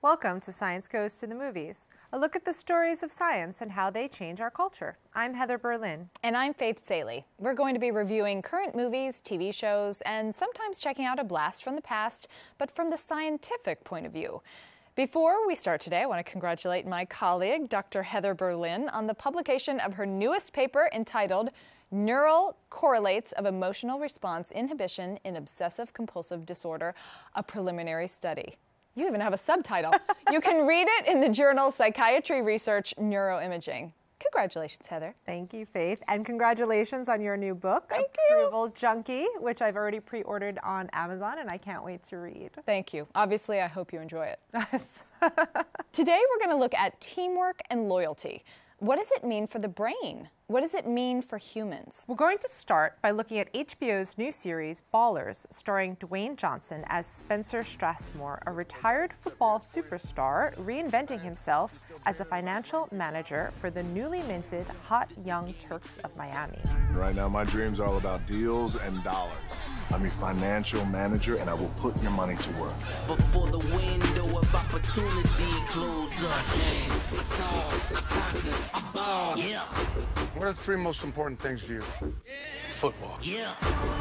Welcome to Science Goes to the Movies, a look at the stories of science and how they change our culture. I'm Heather Berlin. And I'm Faith Salie. We're going to be reviewing current movies, TV shows, and sometimes checking out a blast from the past, but from the scientific point of view. Before we start today, I want to congratulate my colleague, Dr. Heather Berlin, on the publication of her newest paper entitled Neural Correlates of Emotional Response Inhibition in Obsessive-Compulsive Disorder, a Preliminary Study. You even have a subtitle. You can read it in the journal Psychiatry Research Neuroimaging. Congratulations, Heather. Thank you, Faith. And congratulations on your new book, Approval Junkie, which I've already pre-ordered on Amazon, and I can't wait to read. Thank you. Obviously, I hope you enjoy it. Today, we're going to look at teamwork and loyalty. What does it mean for the brain? What does it mean for humans? We're going to start by looking at HBO's new series, Ballers, starring Dwayne Johnson as Spencer Strathmore, a retired football superstar reinventing himself as a financial manager for the newly minted Hot Young Turks of Miami. Right now, my dreams are all about deals and dollars. I'm your financial manager, and I will put your money to work. Before the window of opportunity closes up, it's all I conquer, I ball. Yeah. What are the three most important things to you? Football. Yeah.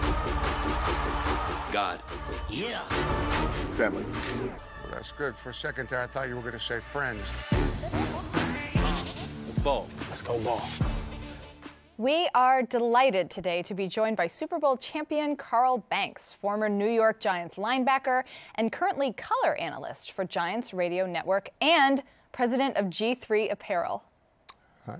God. Yeah. Family. Well, that's good. For a second there, I thought you were going to say friends. Let's ball. Let's go ball. We are delighted today to be joined by Super Bowl champion Carl Banks, former New York Giants linebacker and currently color analyst for Giants Radio Network and president of G3 Apparel. Hi.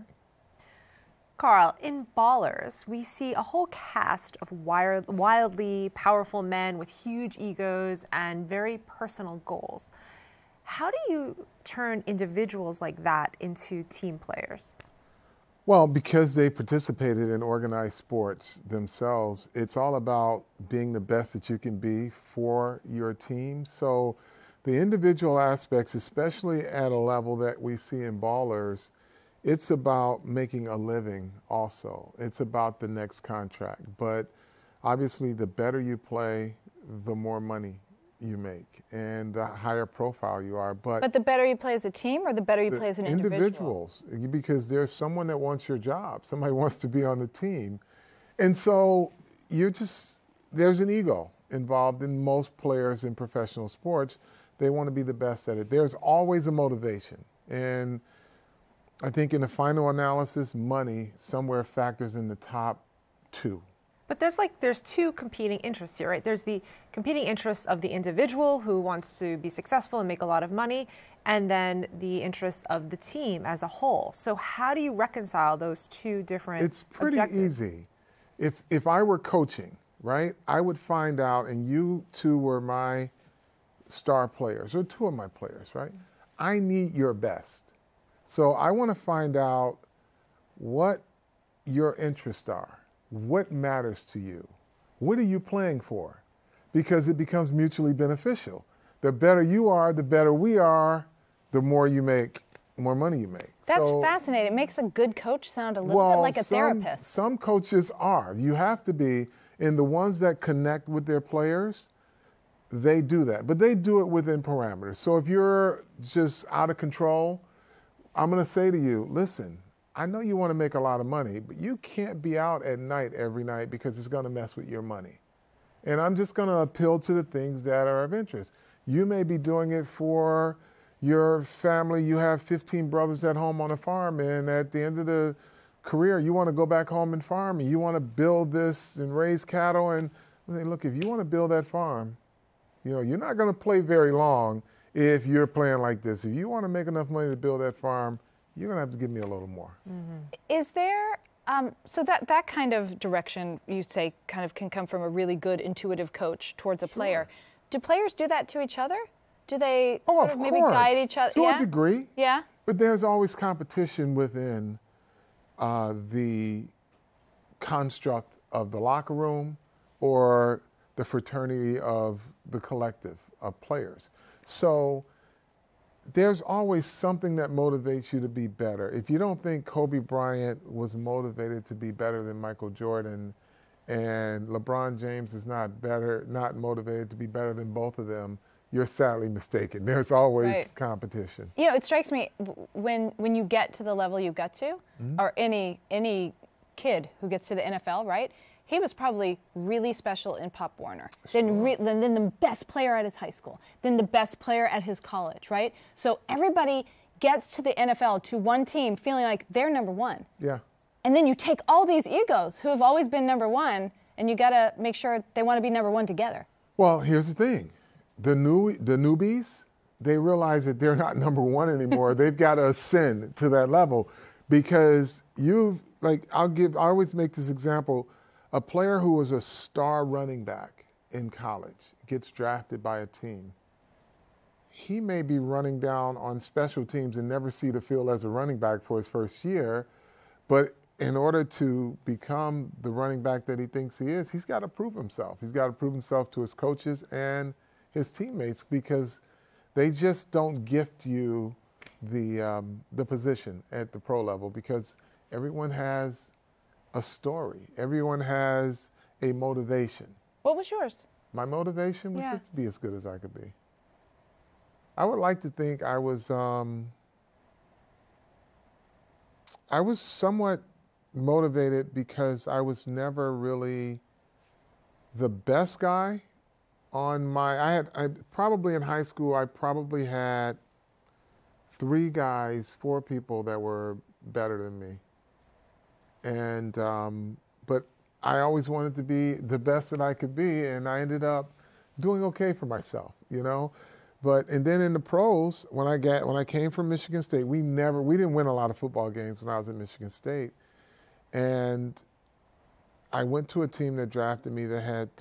Carl, in Ballers, we see a whole cast of wildly powerful men with huge egos and very personal goals. How do you turn individuals like that into team players? Well, because they participated in organized sports themselves, it's all about being the best that you can be for your team. So the individual aspects, especially at a level that we see in Ballers, it's about making a living also. It's about the next contract. But obviously, the better you play, the more money you make and the higher profile you are. But the better you play as a team or the better you play as an individual? Individuals, because there's someone that wants your job. Somebody wants to be on the team. And so there's an ego involved in most players in professional sports. They want to be the best at it. There's always a motivation. And I think in the final analysis, money somewhere factors in the top two. But there's two competing interests here, right? There's the competing interests of the individual who wants to be successful and make a lot of money, and then the interest of the team as a whole. So how do you reconcile those two different It's pretty objectives? easy. If I were coaching, right, I would find out, and you two were my star players, or two of my players, right? I need your best. So I want to find out what your interests are. What matters to you? What are you playing for? Because it becomes mutually beneficial. The better you are, the better we are, the more you make, more money you make. That's fascinating. It makes a good coach sound a little bit like a therapist. Some coaches are. You have to be. And the ones that connect with their players, they do that. But they do it within parameters. So if you're just out of control, I'm going to say to you, listen, I know you want to make a lot of money, but you can't be out at night every night because it's going to mess with your money. And I'm just going to appeal to the things that are of interest. You may be doing it for your family. You have 15 brothers at home on a farm, and at the end of the career, you want to go back home and farm, and you want to build this and raise cattle. And say, look, if you want to build that farm, you're not going to play very long if you're playing like this. If you want to make enough money to build that farm, you're going to have to give me a little more. Mm-hmm. Is there, so that kind of direction, you say, kind of can come from a really good intuitive coach towards a player. Do players do that to each other? Do they sort of maybe guide each other? To a degree. Yeah. But there's always competition within the construct of the locker room or the fraternity of the collective of players. So there's always something that motivates you to be better. If you don't think Kobe Bryant was motivated to be better than Michael Jordan, and LeBron James is not motivated to be better than both of them, you're sadly mistaken. There's always Right. competition. You know, it strikes me when you get to the level you got to, or any kid who gets to the NFL, right? He was probably really special in Pop Warner. Then the best player at his high school. Then the best player at his college, right? So everybody gets to the NFL, to one team, feeling like they're number one. Yeah. And then you take all these egos who have always been number one, and you got to make sure they want to be number one together. Well, here's the thing. The newbies, they realize that they're not number one anymore. They've got to ascend to that level because I always make this example. A player who was a star running back in college gets drafted by a team. He may be running down on special teams and never see the field as a running back for his first year, but in order to become the running back that he thinks he is, he's got to prove himself. He's got to prove himself to his coaches and his teammates because they just don't gift you the position at the pro level because everyone has a story. Everyone has a motivation. What was yours? My motivation was Yeah. just to be as good as I could be. I would like to think I was somewhat motivated because I was never really the best guy on I probably in high school, I probably had 4 people that were better than me. And, but I always wanted to be the best that I could be, and I ended up doing okay for myself, you know? And then in the pros, when I came from Michigan State, we didn't win a lot of football games when I was at Michigan State. And I went to a team that drafted me that had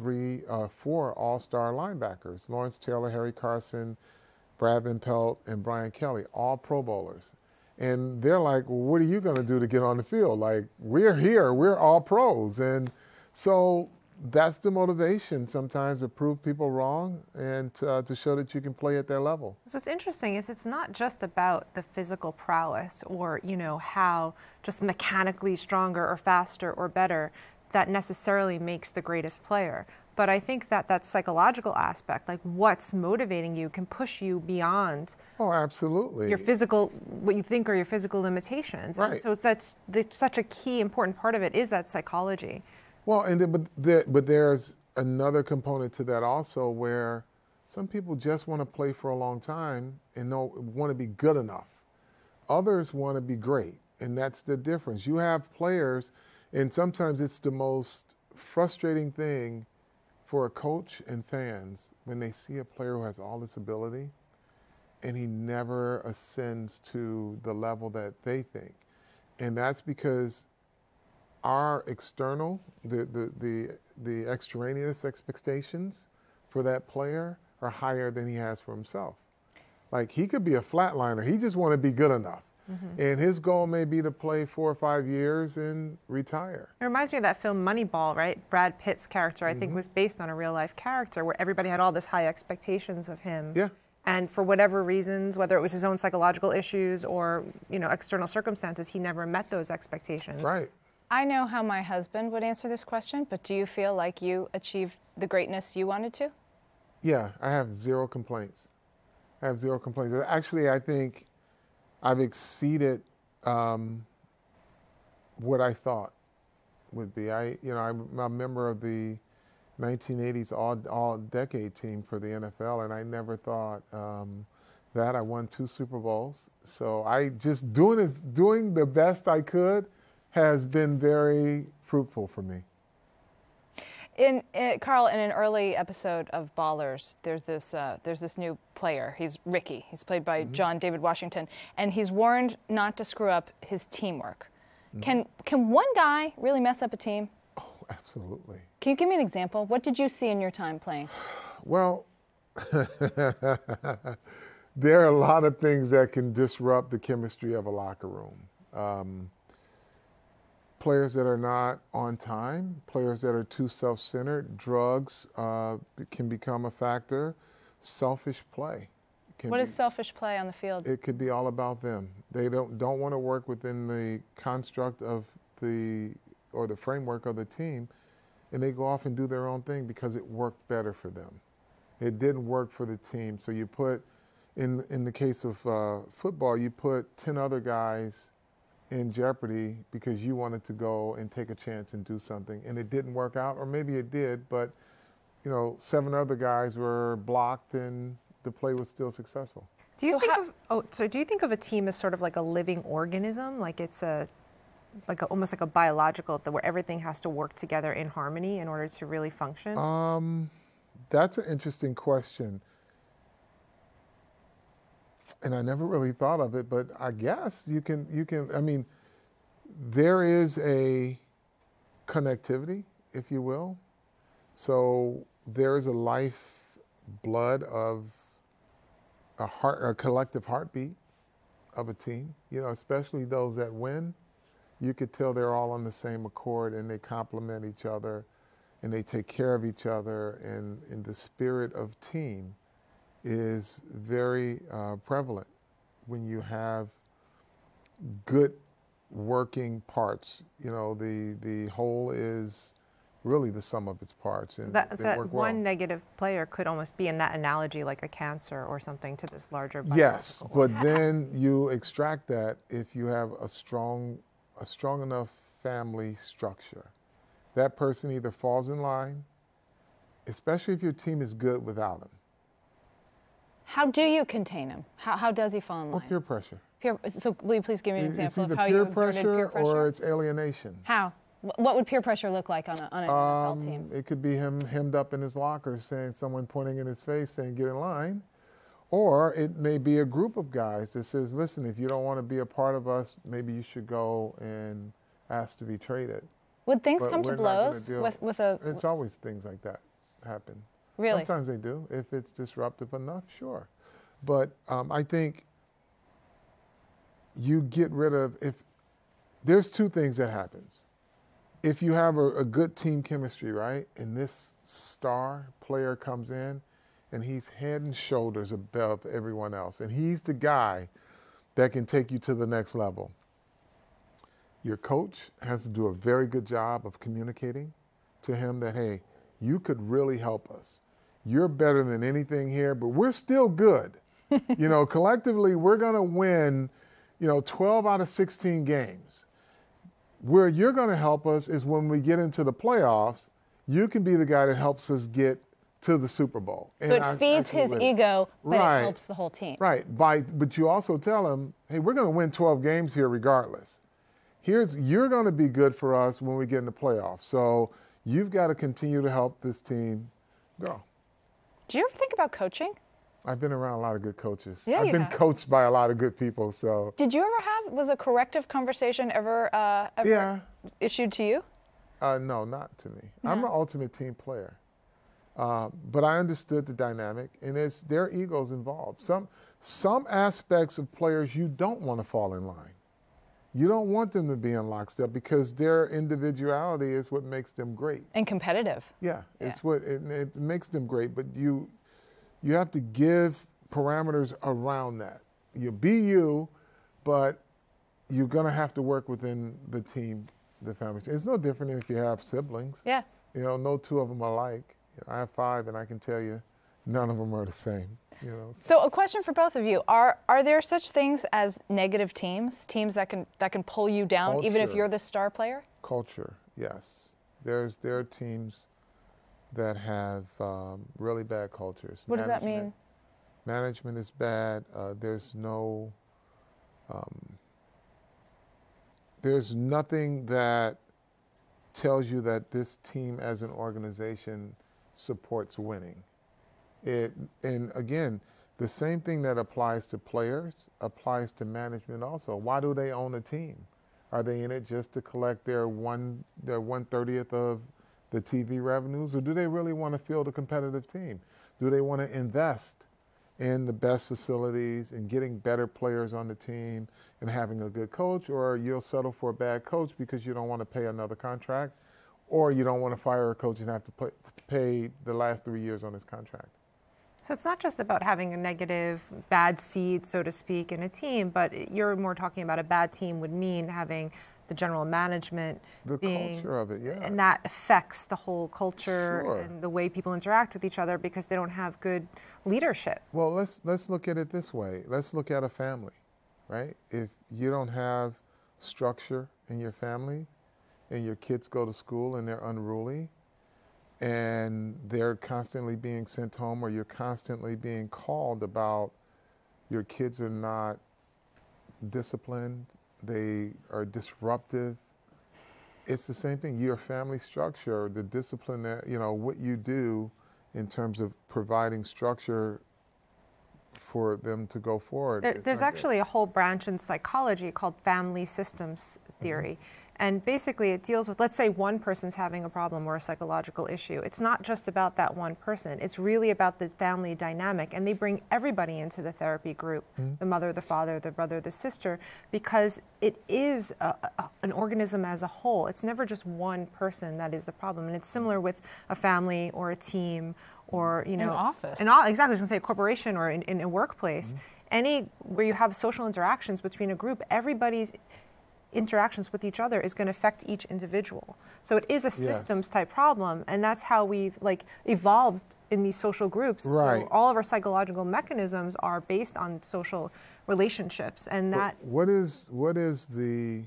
4 all-star linebackers, Lawrence Taylor, Harry Carson, Brad Van Pelt, and Brian Kelly, all Pro Bowlers. And they're like, well, what are you going to do to get on the field? Like, we're here, we're all pros. And so that's the motivation sometimes to prove people wrong and to show that you can play at that level. So what's interesting is it's not just about the physical prowess or, how just mechanically stronger or faster or better that necessarily makes the greatest player. But I think that psychological aspect, like what's motivating you, can push you beyond Oh, absolutely. your physical, what you think are your physical limitations. Right. And so that's such a key important part of it is that psychology. Well, but there's another component to that also where some people just want to play for a long time and want to be good enough. Others want to be great, and that's the difference. You have players, and sometimes it's the most frustrating thing for a coach and fans when they see a player who has all this ability and he never ascends to the level that they think. And that's because our external, the extraneous expectations for that player are higher than he has for himself. Like, he could be a flatliner. He just want to be good enough. Mm-hmm. And his goal may be to play 4 or 5 years and retire. It reminds me of that film Moneyball, right? Brad Pitt's character, I think, was based on a real life character where everybody had all this high expectations of him. Yeah. And for whatever reasons, whether it was his own psychological issues or, external circumstances, he never met those expectations. Right. I know how my husband would answer this question, but do you feel like you achieved the greatness you wanted to? Yeah, I have 0 complaints. Actually, I think I've exceeded what I thought would be. I'm a member of the 1980s all-decade team for the NFL, and I never thought that. I won 2 Super Bowls. So I just doing the best I could has been very fruitful for me. Carl, in an early episode of Ballers, there's this new player. He's Ricky. He's played by John David Washington, and he's warned not to screw up his teamwork. Can one guy really mess up a team? Oh, absolutely. Can you give me an example? What did you see in your time playing? Well, there are a lot of things that can disrupt the chemistry of a locker room. Players that are not on time, players that are too self-centered, drugs can become a factor. Selfish play. What is selfish play on the field? It could be all about them. They don't want to work within the construct of the framework of the team, and they go off and do their own thing because it worked better for them. It didn't work for the team. So you put, in the case of football, you put 10 other guys in jeopardy because you wanted to go and take a chance and do something, and it didn't work out, or maybe it did, but 7 other guys were blocked and the play was still successful. Do you do you think of a team as sort of like a living organism, like it's almost like a biological, where everything has to work together in harmony in order to really function? That's an interesting question. And I never really thought of it, but I guess you can, I mean, there is a connectivity, if you will. So there is a lifeblood of a collective heartbeat of a team, especially those that win. You could tell they're all on the same accord and they complement each other and they take care of each other, and the spirit of team is very prevalent when you have good working parts. The whole is really the sum of its parts, and they work well. One negative player could almost be, in that analogy, like a cancer or something to this larger biological. Yes, but then you extract that if you have a strong enough family structure. That person either falls in line, especially if your team is good without him. How do you contain him? How does he fall in line? Or peer pressure. So will you please give me an example of how peer you exerted peer pressure? Or it's alienation. How? What would peer pressure look like on an NFL team? It could be him hemmed up in his locker, someone pointing in his face saying, get in line. Or it may be a group of guys that says, listen, if you don't want to be a part of us, maybe you should go and ask to be traded. Would things come to blows with a... It's always things like that happen. Really? Sometimes they do. If it's disruptive enough, sure. But I think you get rid of, if there's 2 things that happens. If you have a good team chemistry, right, and this star player comes in and he's head and shoulders above everyone else, and he's the guy that can take you to the next level. Your coach has to do a very good job of communicating to him that, hey, you could really help us. You're better than anything here, but we're still good. Collectively, we're going to win, 12 out of 16 games. Where you're going to help us is when we get into the playoffs, you can be the guy that helps us get to the Super Bowl. So it feeds his ego, but it helps the whole team. Right. But you also tell him, hey, we're going to win 12 games here regardless. You're going to be good for us when we get in the playoffs. So you've got to continue to help this team go. Do you ever think about coaching? I've been around a lot of good coaches. Yeah, I've been coached by a lot of good people. So. Did you ever was a corrective conversation ever issued to you? No, not to me. No. I'm an ultimate team player. But I understood the dynamic, and there are egos involved. Some aspects of players you don't want to fall in line. You don't want them to be in lockstep because their individuality is what makes them great. And competitive. Yeah, it's what it makes them great. But you have to give parameters around that. You be you, but you're going to have to work within the team, the family. It's no different than if you have siblings. Yeah. No 2 of them are alike. I have 5, and I can tell you none of them are the same. So a question for both of you: Are there such things as negative teams that can pull you down, Culture. even if you're the star player? Culture, yes. There are teams that have really bad cultures. What does that mean? Management is bad. There's nothing that tells you that this team as an organization supports winning. And again, the same thing that applies to players applies to management also. Why do they own a team? Are they in it just to collect their 1/30th of the TV revenues, or do they really want to field a competitive team? Do they want to invest in the best facilities and getting better players on the team and having a good coach, or you'll settle for a bad coach because you don't want to pay another contract, or you don't want to fire a coach and have to pay the last 3 years on his contract? So it's not just about having a negative, bad seed, so to speak, in a team, but you're more talking about a bad team would mean having the general management. The culture of it, yeah. And that affects the whole culture Sure. and the way people interact with each other because they don't have good leadership. Well, let's look at it this way. Let's look at a family, right? If you don't have structure in your family and your kids go to school and they're unruly and they're constantly being sent home, or you're constantly being called about your kids are not disciplined, they are disruptive. It's the same thing. Your family structure, the discipline that, what you do in terms of providing structure for them to go forward. There's actually a whole branch in psychology called family systems theory. And basically it deals with, let's say one person's having a problem or a psychological issue. It's not just about that one person. It's really about the family dynamic. And they bring everybody into the therapy group, the mother, the father, the brother, the sister, because it is an organism as a whole. It's never just one person that is the problem. And it's similar with a family or a team or, An office. Exactly, I was going to say a corporation or in a workplace. Where you have social interactions between a group, everybody's interactions with each other is going to affect each individual. So it is a systems type problem, and that's how we've evolved in these social groups. Right. So all of our psychological mechanisms are based on social relationships, and that. What is the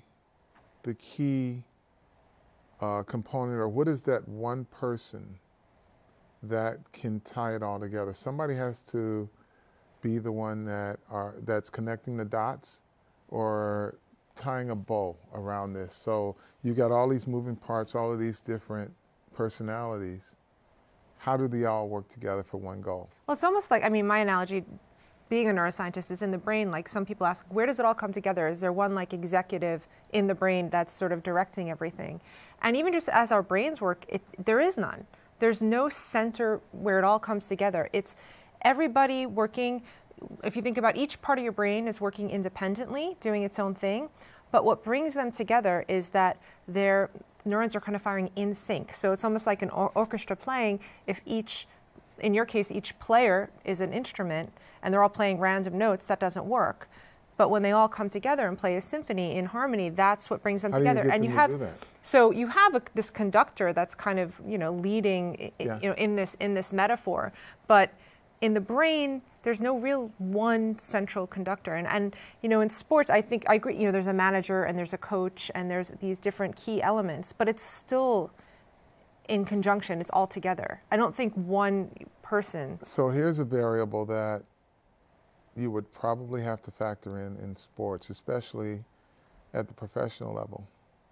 key component, or what is that one person that can tie it all together? Somebody has to be the one that's connecting the dots, or tying a bow around this. So you got all these moving parts, all of these different personalities. How do they all work together for one goal? Well, it's almost like, my analogy, being a neuroscientist, is in the brain. Like, some people ask, where does it all come together? Is there one executive in the brain that's sort of directing everything? And even just as our brains work, there is none. There's no center where it all comes together. It's everybody working. If you think about, each part of your brain is working independently, doing its own thing, but what brings them together is that their neurons are kind of firing in sync. So it's almost like an orchestra playing. If in your case, each player is an instrument and they're all playing random notes, that doesn't work. But when they all come together and play a symphony in harmony, that's what brings them together. And you have this conductor that's kind of leading in this metaphor, but in the brain, there's no real one central conductor. And in sports, I agree, there's a manager and there's a coach and there's these different key elements, but it's still in conjunction, it's all together. I don't think one person. So here's a variable that you would probably have to factor in sports, especially at the professional level.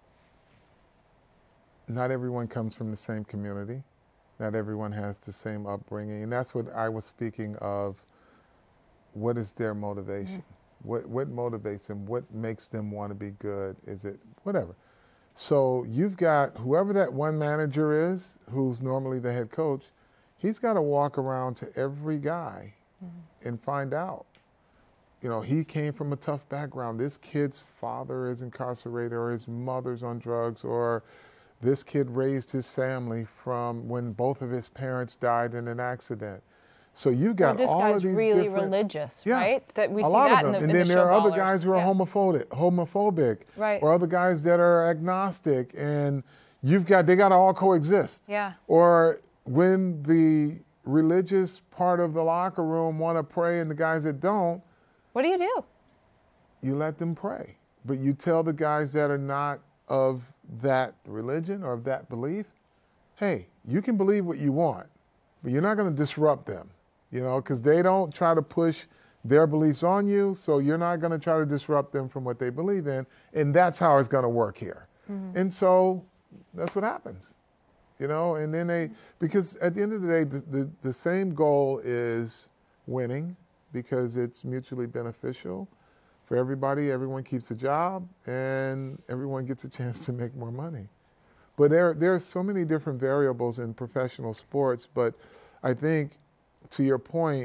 Not everyone comes from the same community. Not everyone has the same upbringing. And that's what I was speaking of. What is their motivation? What motivates them? What makes them want to be good? Is it whatever? So you've got whoever that one manager is, who's normally the head coach, he's got to walk around to every guy and find out. He came from a tough background. This kid's father is incarcerated, or his mother's on drugs, or this kid raised his family from when both of his parents died in an accident. So you got all of these really different, religious, right? That we a see lot that of them. in And then the there are other showballers. guys who are homophobic, Right. or other guys that are agnostic, and they got to all coexist. Yeah. Or when the religious part of the locker room want to pray and the guys that don't, What do you do? you let them pray. But you tell the guys that are not of that religion or of that belief, hey, you can believe what you want, but you're not going to disrupt them, because they don't try to push their beliefs on you, so you're not going to try to disrupt them from what they believe in, and that's how it's going to work here. And so that's what happens, and then because at the end of the day, the same goal is winning, because it's mutually beneficial for everybody. Everyone keeps a job, and everyone gets a chance to make more money. But there are so many different variables in professional sports. But I think, to your point,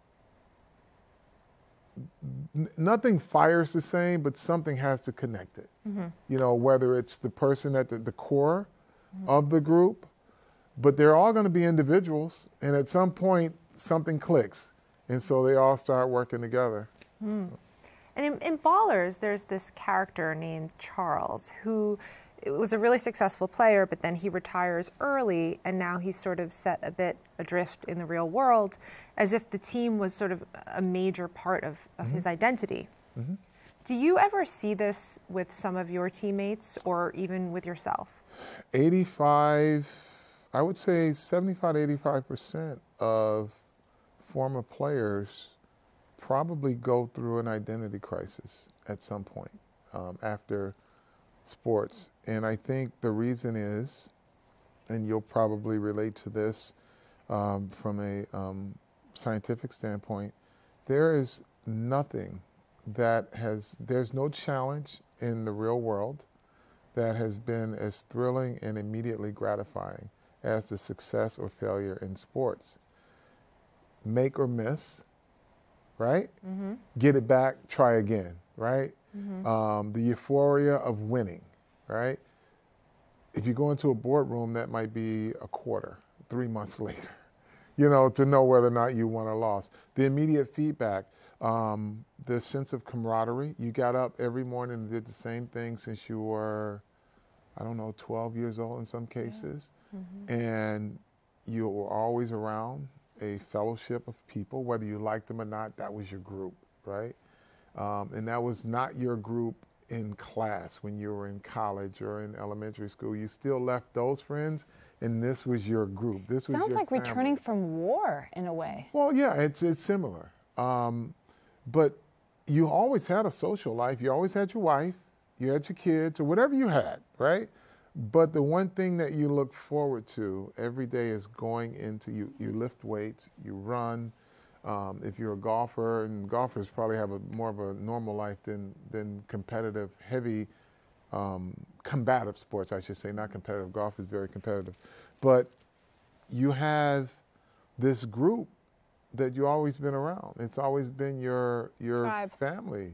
nothing fires the same, but something has to connect it. Whether it's the person at the core of the group, but they're all going to be individuals, and at some point something clicks, and so they all start working together. And in Ballers, there's this character named Charles who was a really successful player, but then he retires early, and now he's sort of set a bit adrift in the real world, as if the team was sort of a major part of his identity. Do you ever see this with some of your teammates or even with yourself? 85, I would say 75 to 85% of former players probably go through an identity crisis at some point after sports. And I think the reason is, and you'll probably relate to this from a scientific standpoint, there is nothing there's no challenge in the real world that has been as thrilling and immediately gratifying as the success or failure in sports. Make or miss, right? Get it back, try again, right? The euphoria of winning, right? If you go into a boardroom, that might be a quarter, 3 months later, to know whether or not you won or lost. The immediate feedback, the sense of camaraderie. You got up every morning and did the same thing since you were, 12 years old in some cases. And you were always around a fellowship of people, whether you liked them or not, that was your group, right? And that was not your group in class when you were in college or in elementary school. You still left those friends, and this was your group. This was Sounds your like family. returning from war in a way. Well, yeah, it's similar. But you always had a social life. You always had your wife, you had your kids, or whatever you had, right? But the one thing that you look forward to every day is going into, you lift weights, you run. If you're a golfer, and golfers probably have more of a normal life than competitive, heavy, combative sports, I should say, not competitive. Golf is very competitive. But you have this group that you've always been around. It's always been your Tribe. family,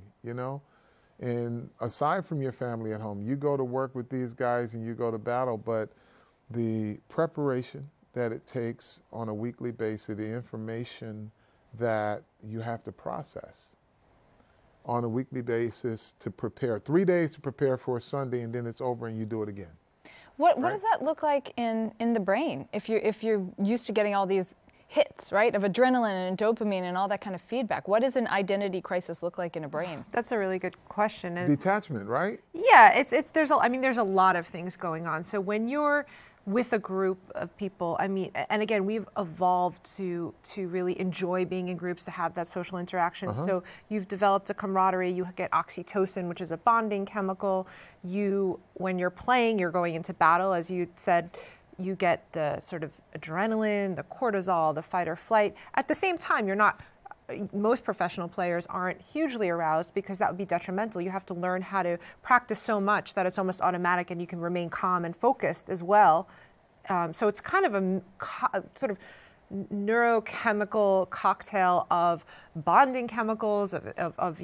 And aside from your family at home, you go to work with these guys and you go to battle, but the preparation that it takes on a weekly basis, the information that you have to process on a weekly basis to prepare, 3 days to prepare for a Sunday, and then it's over and you do it again. What does that look like in the brain if you're used to getting all these hits, right, of adrenaline and dopamine and all that kind of feedback? What does an identity crisis look like in a brain? That's a really good question. And Detachment, right? yeah, there's a lot of things going on. So when you're with a group of people, and again, we've evolved to really enjoy being in groups, to have that social interaction. So you've developed a camaraderie. You get oxytocin, which is a bonding chemical. When you're playing, you're going into battle, as you said. You get the sort of adrenaline, the cortisol, the fight or flight. At the same time, most professional players aren't hugely aroused because that would be detrimental. You have to learn how to practice so much that it's almost automatic and you can remain calm and focused as well. So it's kind of a sort of neurochemical cocktail of bonding chemicals, of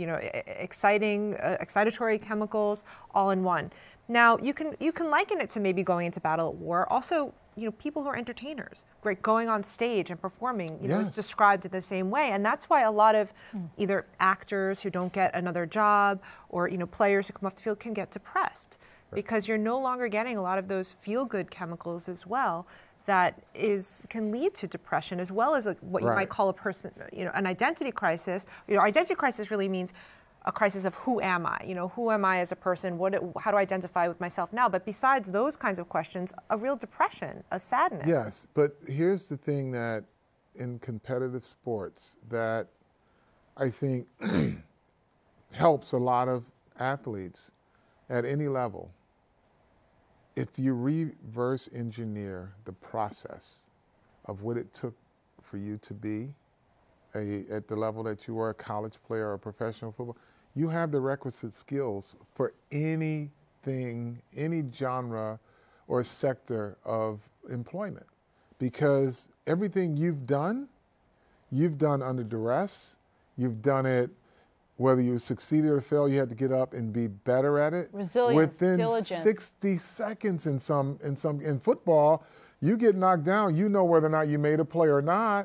excitatory chemicals, all in one. Now, you can liken it to maybe going into battle at war. Also, people who are entertainers, right, going on stage and performing, is described in the same way. And that's why a lot of either actors who don't get another job or, players who come off the field can get depressed because you're no longer getting a lot of those feel-good chemicals as well that can lead to depression, as well as what you might call an identity crisis. Identity crisis really means a crisis of who am I? Who am I as a person? How do I identify with myself now? But besides those kinds of questions, a real depression, a sadness. Yes, but here's the thing that in competitive sports that I think helps a lot of athletes at any level. If you reverse engineer the process of what it took for you to be at the level that you were, a college player or a professional football, you have the requisite skills for anything, any genre or sector of employment. Because everything you've done under duress. You've done it, whether you succeeded or failed, you had to get up and be better at it. Resilience, within diligence. 60 seconds in football, you get knocked down, you know whether or not you made a play or not.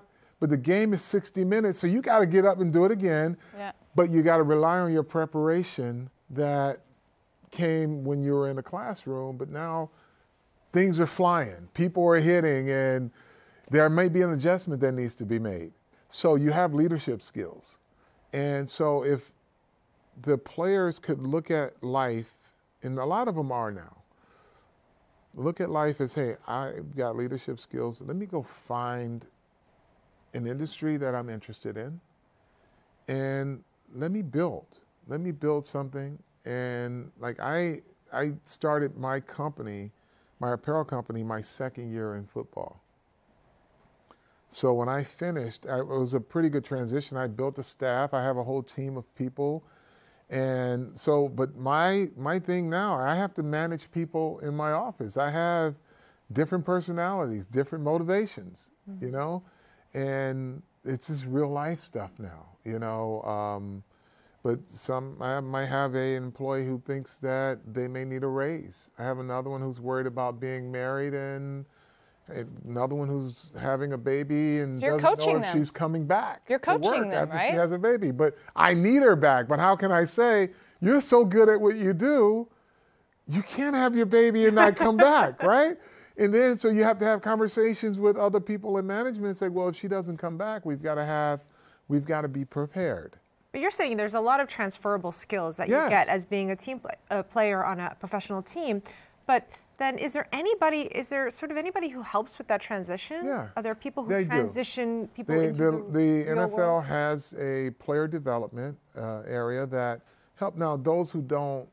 but the game is 60 minutes, so you got to get up and do it again. Yeah. But you got to rely on your preparation that came when you were in the classroom, but now things are flying. People are hitting, and there may be an adjustment that needs to be made. So you have leadership skills. And so if the players could look at life, and a lot of them are now, look at life as, hey, I've got leadership skills. Let me go find an industry that I'm interested in, and let me build something. And like I started my company, my apparel company, my second year in football. So when I finished, it was a pretty good transition. I built a staff. I have a whole team of people. And so, but my thing now, I have to manage people in my office. I have different personalities, different motivations, you know, and it's just real life stuff now, you know. But I might have an employee who thinks that they may need a raise. I have another one who's worried about being married, and another one who's having a baby and So doesn't know if she's coming back. You're to work coaching them, after right? she has a baby. But I need her back. But how can I say, you're so good at what you do, you can't have your baby and not come back, right? And then so you have to have conversations with other people in management and say, well, if she doesn't come back, we've got to be prepared. But you're saying there's a lot of transferable skills that Yes. you get as being a player on a professional team. But then is there sort of anybody who helps with that transition? Yeah. Are there people who They do. transition people into The real NFL world? has a player development area that help. Now, those who don't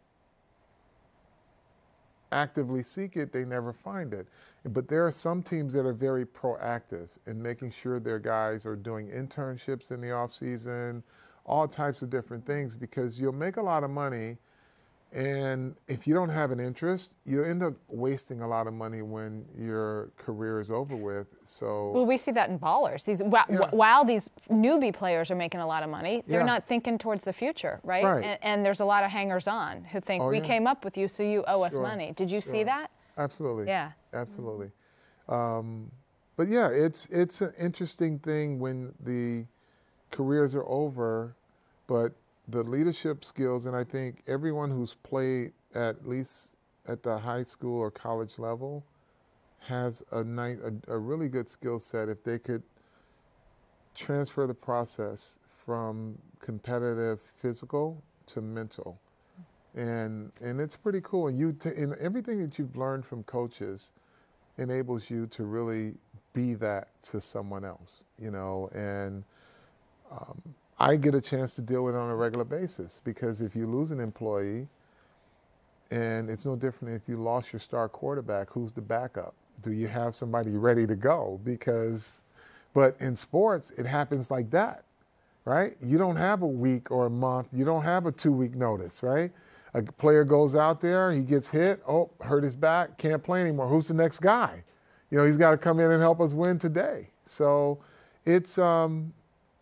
actively seek it, they never find it. But there are some teams that are very proactive in making sure their guys are doing internships in the off season, all types of different things, because you'll make a lot of money, and if you don't have an interest, you end up wasting a lot of money when your career is over with. So Well, we see that in ballers. While these newbie players are making a lot of money, they're not thinking towards the future, right? Right. And there's a lot of hangers-on who think, we came up with you, so you owe us money. Did you see that? Absolutely. Yeah. Absolutely. But yeah, it's an interesting thing when the careers are over, but the leadership skills, and I think everyone who's played at least at the high school or college level has a really good skill set if they could transfer the process from competitive physical to mental. And it's pretty cool. And everything that you've learned from coaches enables you to really be that to someone else, you know. And I get a chance to deal with it on a regular basis, because if you lose an employee, and it's no different if you lost your star quarterback, who's the backup? Do you have somebody ready to go? But in sports, it happens like that, right? You don't have a week or a month. You don't have a 2-week notice, right? A player goes out there, he gets hit, hurt his back, can't play anymore. Who's the next guy? You know, he's got to come in and help us win today. So it's fun,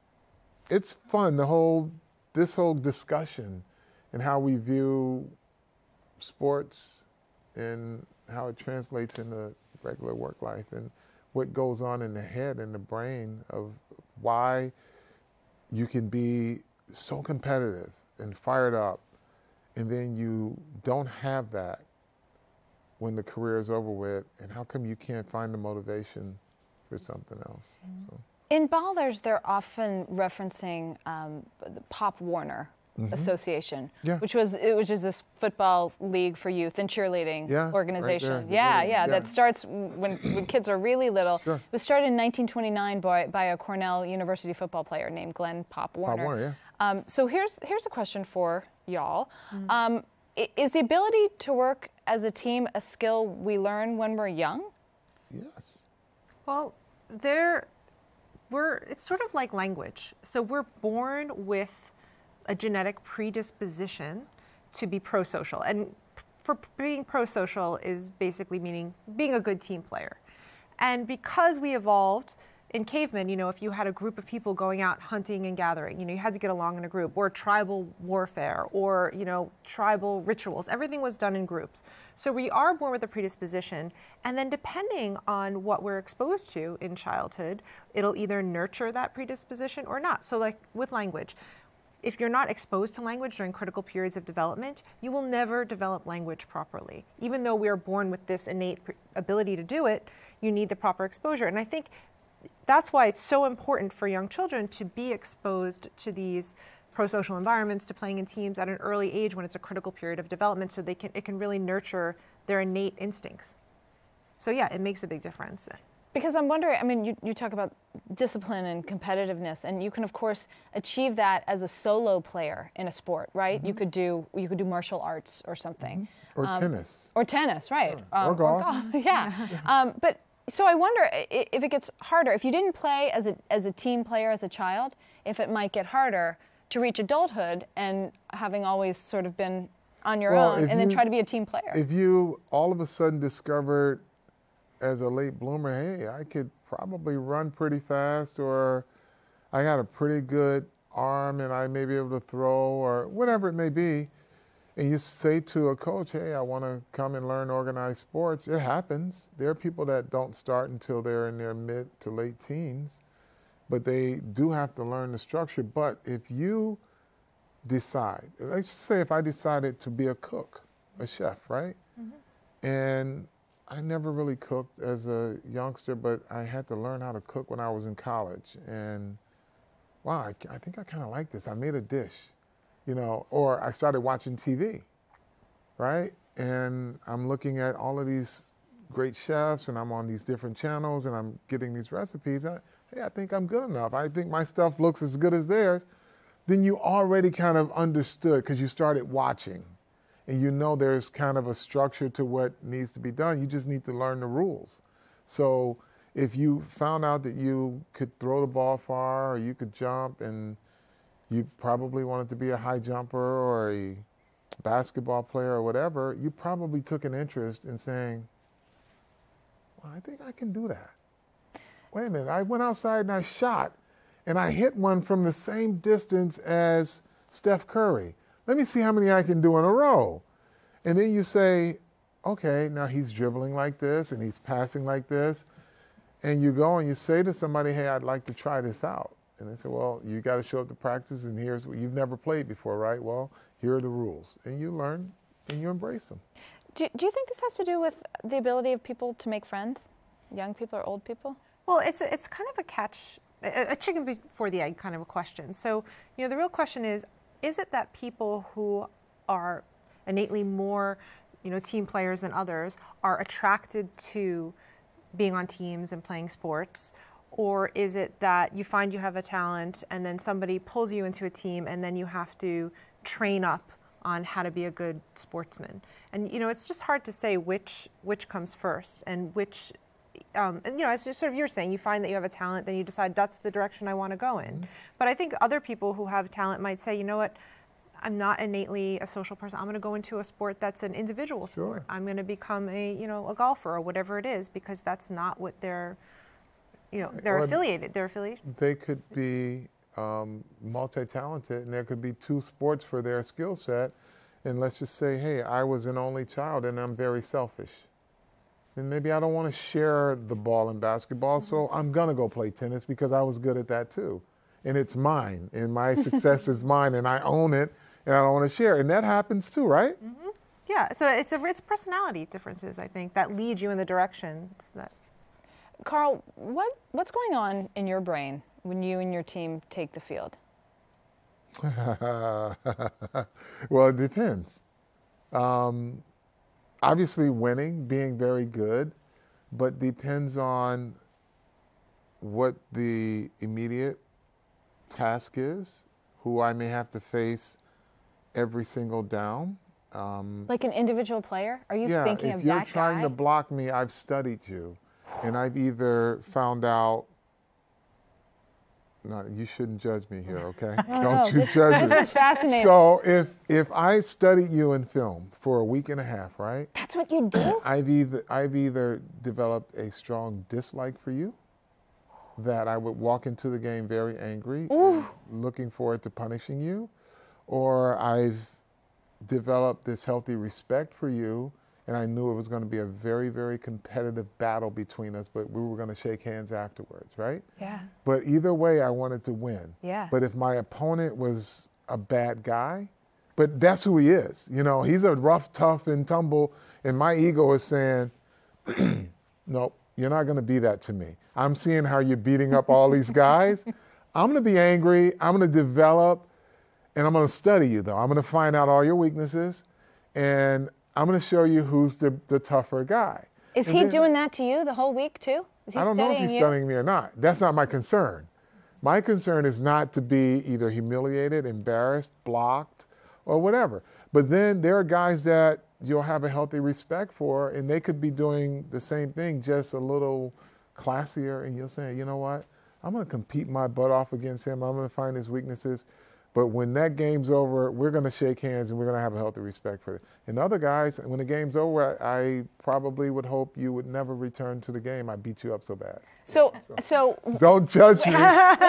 this whole discussion and how we view sports and how it translates into regular work life and what goes on in the head and the brain of why you can be so competitive and fired up, and then you don't have that when the career is over with, and how come you can't find the motivation for something else? So. In ballers, they're often referencing the Pop Warner Association, which is this football league for youth and cheerleading organization. Right that starts when kids are really little. Sure. It was started in 1929 by a Cornell University football player named Glenn Pop Warner. Pop Warner, yeah. So here's a question for y'all. Is the ability to work as a team a skill we learn when we're young? Yes. Well, it's sort of like language. So we're born with a genetic predisposition to be pro-social. And for being pro-social is basically meaning being a good team player. And because we evolved in cavemen, if you had a group of people going out hunting and gathering, you had to get along in a group, or tribal warfare, or, tribal rituals. Everything was done in groups. So we are born with a predisposition, and then depending on what we're exposed to in childhood, it'll either nurture that predisposition or not. So like with language, if you're not exposed to language during critical periods of development, you will never develop language properly. Even though we are born with this innate ability to do it, you need the proper exposure. And I think that's why it's so important for young children to be exposed to these pro-social environments, to playing in teams at an early age when it's a critical period of development, so it can really nurture their innate instincts. So yeah, it makes a big difference. Because I'm wondering, you talk about discipline and competitiveness, and you can of course achieve that as a solo player in a sport, right? You could do martial arts or something. Or tennis. Or tennis, right? Or golf. Yeah. But so I wonder if it gets harder, if you didn't play as a team player as a child, if it might get harder to reach adulthood and having always sort of been on your own and then try to be a team player. If you all of a sudden discovered as a late bloomer, hey, I could probably run pretty fast, or I got a pretty good arm and I may be able to throw, or whatever it may be, and you say to a coach, hey, I want to come and learn organized sports, it happens. There are people that don't start until they're in their mid to late teens, but they do have to learn the structure. But if you decide, let's just say if I decided to be a cook, a chef, right? And I never really cooked as a youngster, but I had to learn how to cook when I was in college. And wow, I think I kind of like this. I made a dish, or I started watching TV, right? And I'm looking at all of these great chefs, and I'm on these different channels, and I'm getting these recipes. Hey, I think I'm good enough. I think my stuff looks as good as theirs. Then you already kind of understood because you started watching. And there's kind of a structure to what needs to be done. You just need to learn the rules. So if you found out that you could throw the ball far, or you could jump, and you probably wanted to be a high jumper or a basketball player or whatever, you probably took an interest in saying, well, I think I can do that. Wait a minute, I went outside and I shot, and I hit one from the same distance as Steph Curry. Let me see how many I can do in a row. And then you say, okay, now he's dribbling like this and he's passing like this. And you go and you say to somebody, hey, I'd like to try this out. And they say, well, you got to show up to practice, and here's what you've never played before, right? Well, here are the rules. And you learn and you embrace them. Do you think this has to do with the ability of people to make friends, young people or old people? Well, it's kind of a chicken before the egg kind of a question. So, the real question is it that people who are innately more, team players than others are attracted to being on teams and playing sports? Or is it that you find you have a talent and then somebody pulls you into a team and then you have to train up on how to be a good sportsman? And, it's just hard to say which comes first and which, as sort of you're saying, you find that you have a talent, then you decide that's the direction I want to go in. But I think other people who have talent might say, you know what, I'm not innately a social person. I'm going to go into a sport that's an individual sport. I'm going to become a golfer or whatever it is, because that's not what they're affiliated. They could be multi-talented, and there could be two sports for their skill set. And let's just say, hey, I was an only child and I'm very selfish. And maybe I don't want to share the ball in basketball, so I'm going to go play tennis because I was good at that too. And it's mine, and my success is mine, and I own it, and I don't want to share. And that happens too, right? Yeah, so it's personality differences, I think, that lead you in the directions that. Carl, what's going on in your brain when you and your team take the field? Well, it depends. Obviously winning, being very good, but depends on what the immediate task is, who I may have to face every single down. Like an individual player? Are you thinking of that guy? If you're trying to block me, I've studied you. And I've either found out, no, you shouldn't judge me here, okay? Don't you judge me. This is fascinating. So if I studied you in film for a week and a half, right? That's what you do? I've either developed a strong dislike for you, that I would walk into the game very angry, looking forward to punishing you, or I've developed this healthy respect for you, and I knew it was going to be a very, very competitive battle between us, but we were going to shake hands afterwards, right? Yeah. But either way, I wanted to win. Yeah. But if my opponent was a bad guy, but that's who he is. You know, he's a rough, tough, and tumble, and my ego is saying, nope, you're not going to be that to me. I'm seeing how you're beating up all these guys. I'm going to be angry. I'm going to develop, and I'm going to study you, though. I'm going to find out all your weaknesses, and I'm going to show you who's the tougher guy. Is he doing that to you the whole week, too? Is he I don't know if he's studying me or not. That's not my concern. My concern is not to be either humiliated, embarrassed, blocked, or whatever. But then there are guys that you'll have a healthy respect for, and they could be doing the same thing, just a little classier, and you'll say, you know what? I'm going to compete my butt off against him. I'm going to find his weaknesses. But when that game's over, we're going to shake hands and we're going to have a healthy respect for it. And other guys, when the game's over, I probably would hope you would never return to the game. I beat you up so bad. So Don't judge me. when I've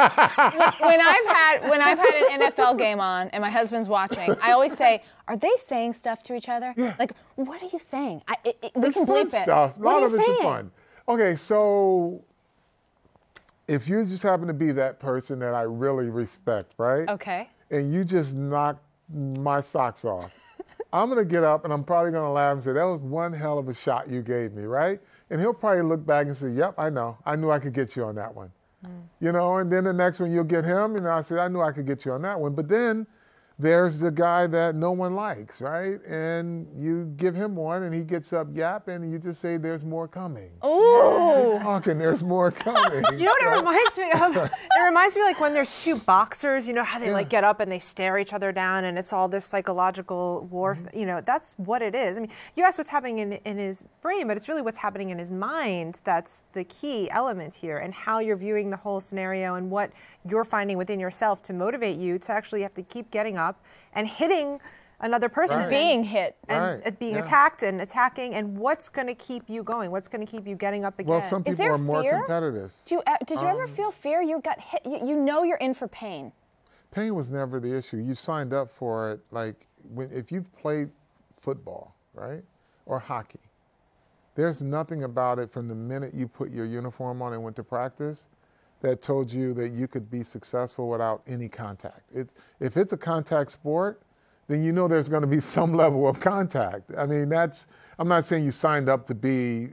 had an NFL game on and my husband's watching, I always say, "Are they saying stuff to each other? Yeah. Like, what are you saying? We It's can fun bleep it. stuff. A What lot are of you it's saying? fun. Okay, so if you just happen to be that person that I really respect, right? Okay. And you just knock my socks off, I'm going to get up and I'm probably going to laugh and say, that was one hell of a shot you gave me, right? And he'll probably look back and say, yep, I know. I knew I could get you on that one. You know, and then the next one you'll get him, and I said, I knew I could get you on that one. But then there's the guy that no one likes, right? And you give him one, and he gets up yapping, and you just say, there's more coming. Ooh. Keep talking, there's more coming. You know what it reminds me of? It reminds me like when there's two boxers, you know how they like get up and they stare each other down and it's all this psychological warfare. You know, that's what it is. I mean, you asked what's happening in his brain, but it's really what's happening in his mind that's the key element here, and how you're viewing the whole scenario and what you're finding within yourself to motivate you to actually have to keep getting up and hitting another person. Right. Being hit. And being attacked and attacking, and what's going to keep you going? What's going to keep you getting up again? Well, some people there are more fear? competitive. Did you ever feel fear? You got hit. You know you're in for pain. Pain was never the issue. You signed up for it. Like if you've played football, right, or hockey, there's nothing about it from the minute you put your uniform on and went to practice that told you that you could be successful without any contact. If it's a contact sport, then you know there's going to be some level of contact. I mean, I'm not saying you signed up to be,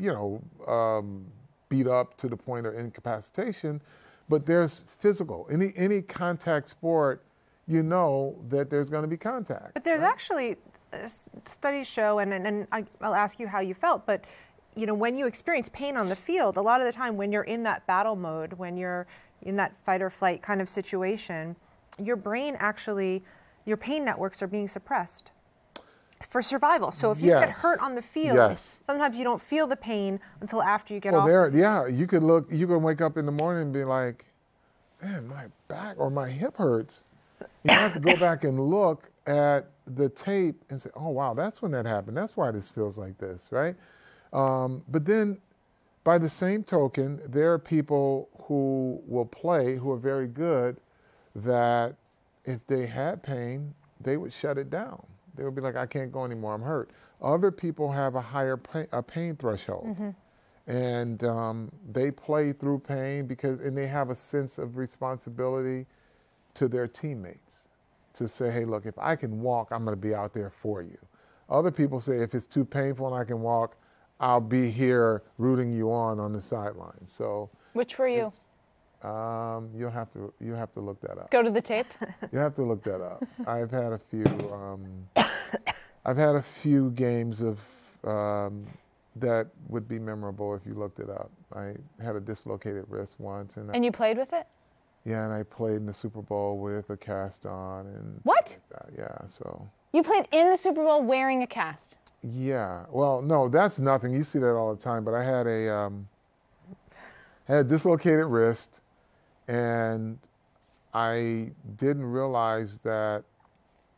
beat up to the point of incapacitation, but there's physical. Any contact sport, you know that there's going to be contact. But there's actually studies show, and I'll ask you how you felt, but you know, when you experience pain on the field, a lot of the time when you're in that battle mode, when you're in that fight or flight kind of situation, your brain actually, your pain networks are being suppressed for survival. So if you get hurt on the field, sometimes you don't feel the pain until after you get off. You can wake up in the morning and be like, man, my back or my hip hurts. You have to go back and look at the tape and say, oh, wow, that's when that happened. That's why this feels like this, right? But then, by the same token, there are people who will play who are very good that if they had pain, they would shut it down. They would be like, I can't go anymore, I'm hurt. Other people have a higher pain threshold. And they play through pain and they have a sense of responsibility to their teammates to say, hey, look, if I can walk, I'm going to be out there for you. Other people say, if it's too painful and I can walk, I'll be here rooting you on the sideline. So which were you? You'll have to look that up. Go to the tape. You have to look that up. I've had a few games of that would be memorable if you looked it up. I had a dislocated wrist once, and you played with it? Yeah, and I played in the Super Bowl with a cast on and what? Like that. Yeah, so. You played in the Super Bowl wearing a cast? Yeah, well, no, that's nothing. You see that all the time. But I had a dislocated wrist, and I didn't realize that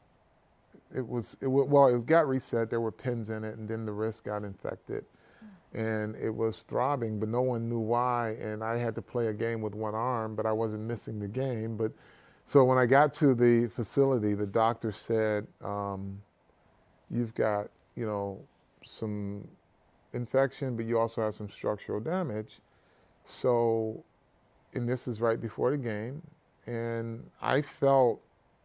it got reset. There were pins in it, and then the wrist got infected. and it was throbbing, but no one knew why. And I had to play a game with one arm, but I wasn't missing the game. But so when I got to the facility, the doctor said, you've got, some infection, but you also have some structural damage. So, and this is right before the game. And I told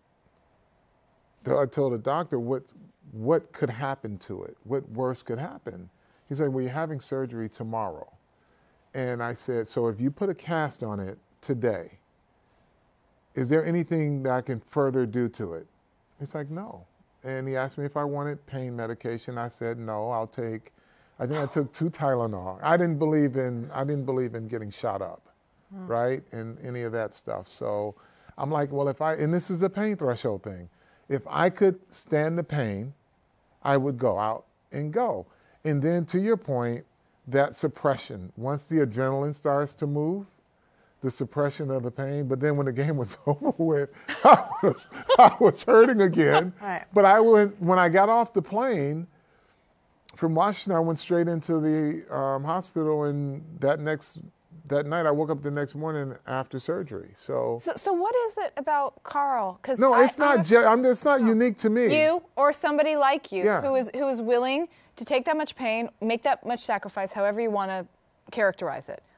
the doctor what could happen to it, what worse could happen. He said, well, you're having surgery tomorrow. And I said, so if you put a cast on it today, is there anything that I can further do to it? He's like, no. And he asked me if I wanted pain medication. I said, no, I think I took 2 Tylenol. I didn't believe in getting shot up, right? And any of that stuff. So I'm like, well, and this is a pain threshold thing. If I could stand the pain, I would go out and go. And then to your point, that suppression, once the adrenaline starts to move, the suppression of the pain, but then when the game was over with, I was hurting again. Right. But when I got off the plane from Washington, I went straight into the hospital, and that night I woke up the next morning after surgery. So what is it about Carl? No, it's not unique to me. You or somebody like you Yeah. who is willing to take that much pain, make that much sacrifice, however you want to characterize it.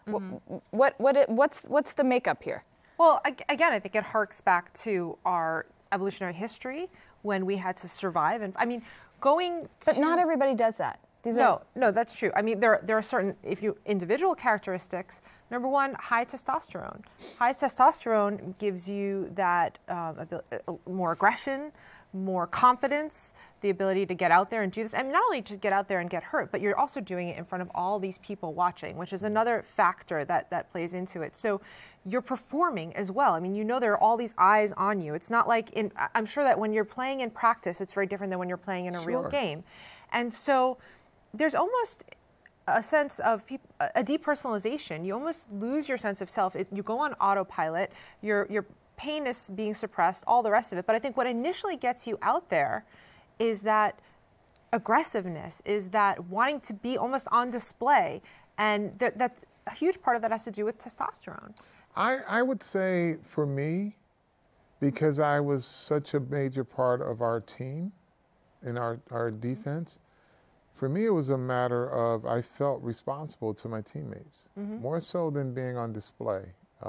What's the makeup here? Well, again, I think it harks back to our evolutionary history when we had to survive. And I mean, But not everybody does that. No, that's true. I mean, there are certain individual characteristics. Number one, high testosterone. High testosterone gives you that more aggression, more confidence, the ability to get out there and do this. I mean, not only to get out there and get hurt, but you're also doing it in front of all these people watching, which is another factor that plays into it. So you're performing as well. I mean, there are all these eyes on you. It's not like I'm sure that when you're playing in practice, it's very different than when you're playing in a real game. And so there's almost a sense of a depersonalization. You almost lose your sense of self. You go on autopilot. Your pain is being suppressed, all the rest of it. But I think what initially gets you out there is that aggressiveness, is that wanting to be almost on display. And that's a huge part of that has to do with testosterone. I would say for me, because I was such a major part of our team in our defense, for me it was a matter of I felt responsible to my teammates, more so than being on display.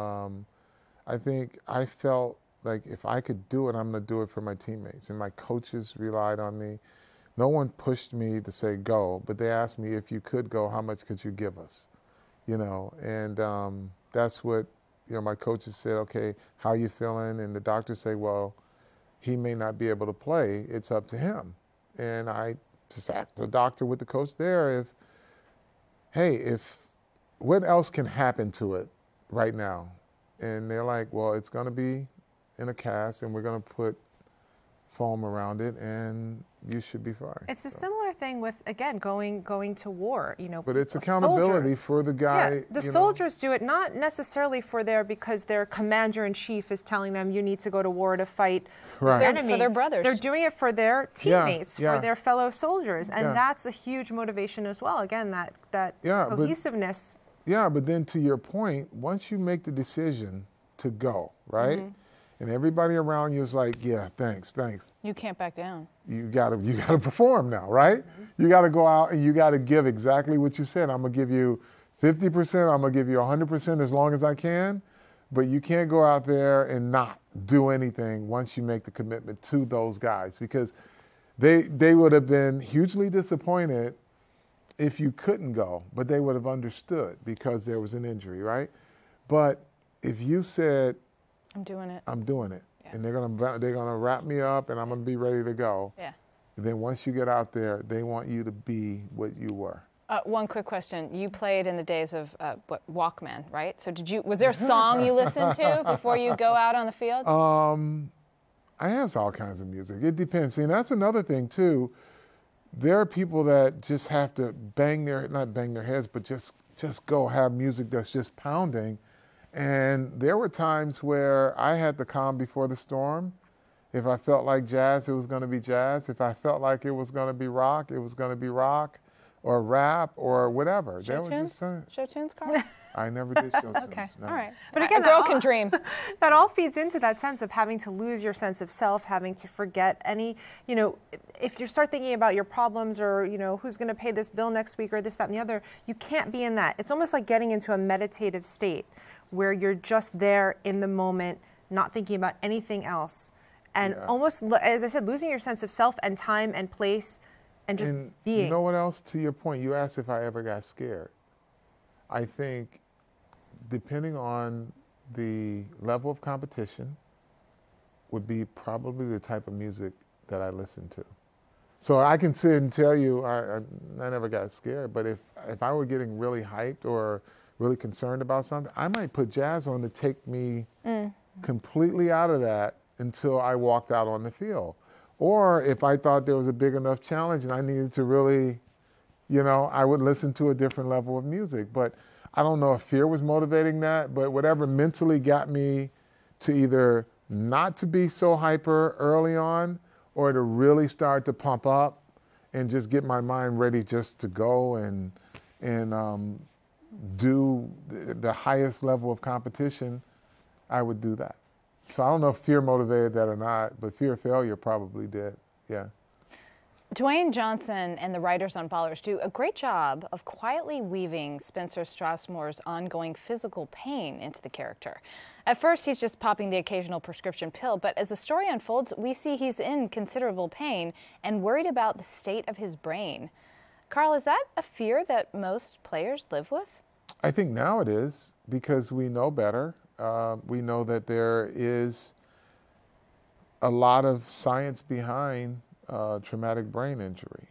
I think I felt like if I could do it, I'm going to do it for my teammates. And my coaches relied on me. No one pushed me to say go, but they asked me, if you could go, how much could you give us? And that's what, my coaches said, okay, how are you feeling? And the doctors say, well, he may not be able to play. It's up to him. And I just asked the doctor with the coach there, what else can happen to it right now? And they're like, well, it's going to be in a cast, and we're going to put foam around it, and you should be fine. It's a similar thing with, again, going to war. But it's accountability for the guy. Yeah, the soldiers do it not necessarily because their commander-in-chief is telling them you need to go to war to fight the enemy. For their brothers. They're doing it for their teammates, for their fellow soldiers, and that's a huge motivation as well. Again, that cohesiveness. But then to your point, once you make the decision to go, right? And everybody around you is like, yeah, thanks. You can't back down. You gotta perform now, right? You gotta go out and you gotta give exactly what you said. I'm gonna give you 50%, I'm gonna give you 100% as long as I can, but you can't go out there and not do anything once you make the commitment to those guys, because they would have been hugely disappointed if you couldn't go, but they would have understood because there was an injury, right? But if you said, I'm doing it, yeah, and they're gonna wrap me up, and I'm gonna be ready to go. Yeah. And then once you get out there, they want you to be what you were. One quick question: you played in the days of Walkman, right? So was there a song you listened to before you go out on the field? I have all kinds of music. It depends. See, and that's another thing too. There are people that just have to not bang their heads, but just go have music that's just pounding. And there were times where I had the calm before the storm. If I felt like jazz, it was going to be jazz. If I felt like it was going to be rock, it was going to be rock. or rap or whatever. Show tunes? Show tunes, Carl? I never did show tunes. Okay, No. all right. But again, a girl can dream. That all feeds into that sense of having to lose your sense of self, having to forget any, if you start thinking about your problems or, who's going to pay this bill next week or this, that, and the other, you can't be in that. It's almost like getting into a meditative state where you're just there in the moment, not thinking about anything else. And almost, as I said, losing your sense of self and time and place and just being. You know what else, to your point, you asked if I ever got scared. I think depending on the level of competition would be probably the type of music that I listen to. So I can sit and tell you I never got scared, but if I were getting really hyped or really concerned about something, I might put jazz on to take me completely out of that until I walked out on the field. Or if I thought there was a big enough challenge and I needed to really, I would listen to a different level of music. But I don't know if fear was motivating that, but whatever mentally got me to either not to be so hyper early on or to really start to pump up and just get my mind ready just to go and do the highest level of competition, I would do that. So I don't know if fear motivated that or not, but fear of failure probably did, yeah. Dwayne Johnson and the writers on Ballers do a great job of quietly weaving Spencer Strassmore's ongoing physical pain into the character. At first, he's just popping the occasional prescription pill, but as the story unfolds, we see he's in considerable pain and worried about the state of his brain. Carl, is that a fear that most players live with? I think now it is, because we know better. We know that there is a lot of science behind traumatic brain injury.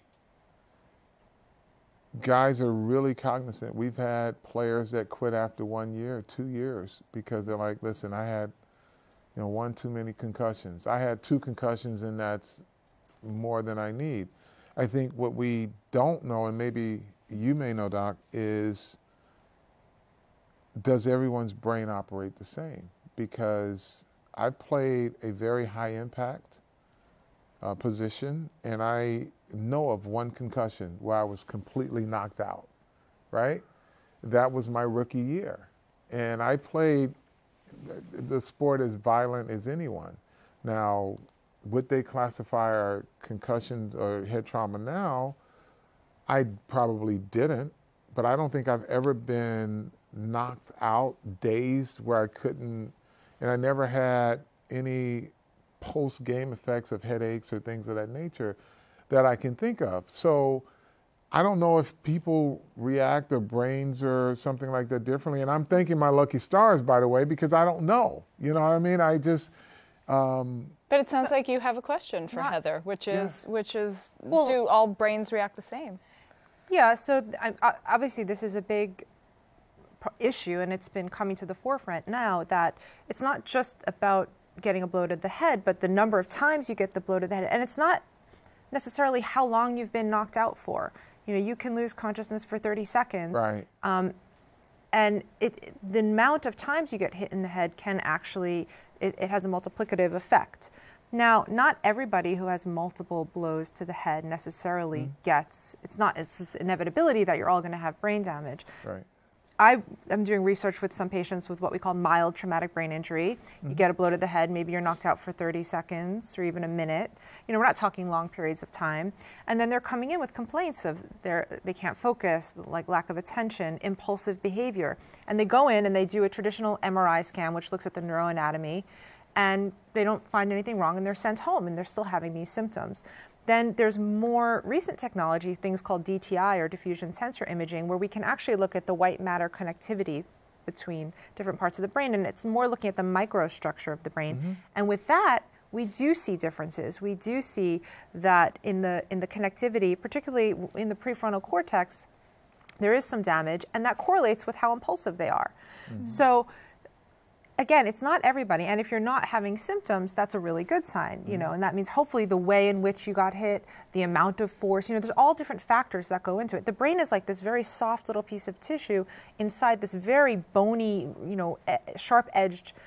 Guys are really cognizant. We've had players that quit after 1 year, 2 years, because they're like, listen, I had, one too many concussions. I had 2 concussions, and that's more than I need. I think what we don't know, and maybe you may know, Doc, is does everyone's brain operate the same? Because I played a very high impact position, and I know of 1 concussion where I was completely knocked out, right? That was my rookie year. And I played the sport as violent as anyone. Now, would they classify our concussions or head trauma now? I probably didn't, but I don't think I've ever been knocked out, dazed, where I couldn't, and I never had any post-game effects of headaches or things of that nature that I can think of. So I don't know if people react, or brains or something like that differently. And I'm thanking my lucky stars, by the way, because I don't know. You know what I mean? I just... But it sounds like you have a question for Heather, which is, well, do all brains react the same? Yeah, so obviously this is a big issue, and it's been coming to the forefront now that it's not just about getting a blow to the head, but the number of times you get the blow to the head. And it's not necessarily how long you've been knocked out for. You can lose consciousness for 30 seconds. Right. And the amount of times you get hit in the head can actually, it has a multiplicative effect. Now, not everybody who has multiple blows to the head necessarily gets, it's this inevitability that you're all going to have brain damage. Right. I'm doing research with some patients with what we call mild traumatic brain injury. You get a blow to the head, maybe you're knocked out for 30 seconds or even a minute. We're not talking long periods of time. And then they're coming in with complaints of they can't focus, like lack of attention, impulsive behavior. And they go in and they do a traditional MRI scan, which looks at the neuroanatomy, and they don't find anything wrong, and they're sent home, and they're still having these symptoms. Then there's more recent technology, things called DTI, or diffusion tensor imaging, where we can actually look at the white matter connectivity between different parts of the brain, and it's more looking at the microstructure of the brain. And with that, we do see differences. We do see that in the connectivity, particularly in the prefrontal cortex, there is some damage, and that correlates with how impulsive they are. So again, it's not everybody, and if you're not having symptoms, that's a really good sign, and that means hopefully the way in which you got hit, the amount of force, there's all different factors that go into it. The brain is like this very soft little piece of tissue inside this very bony, sharp-edged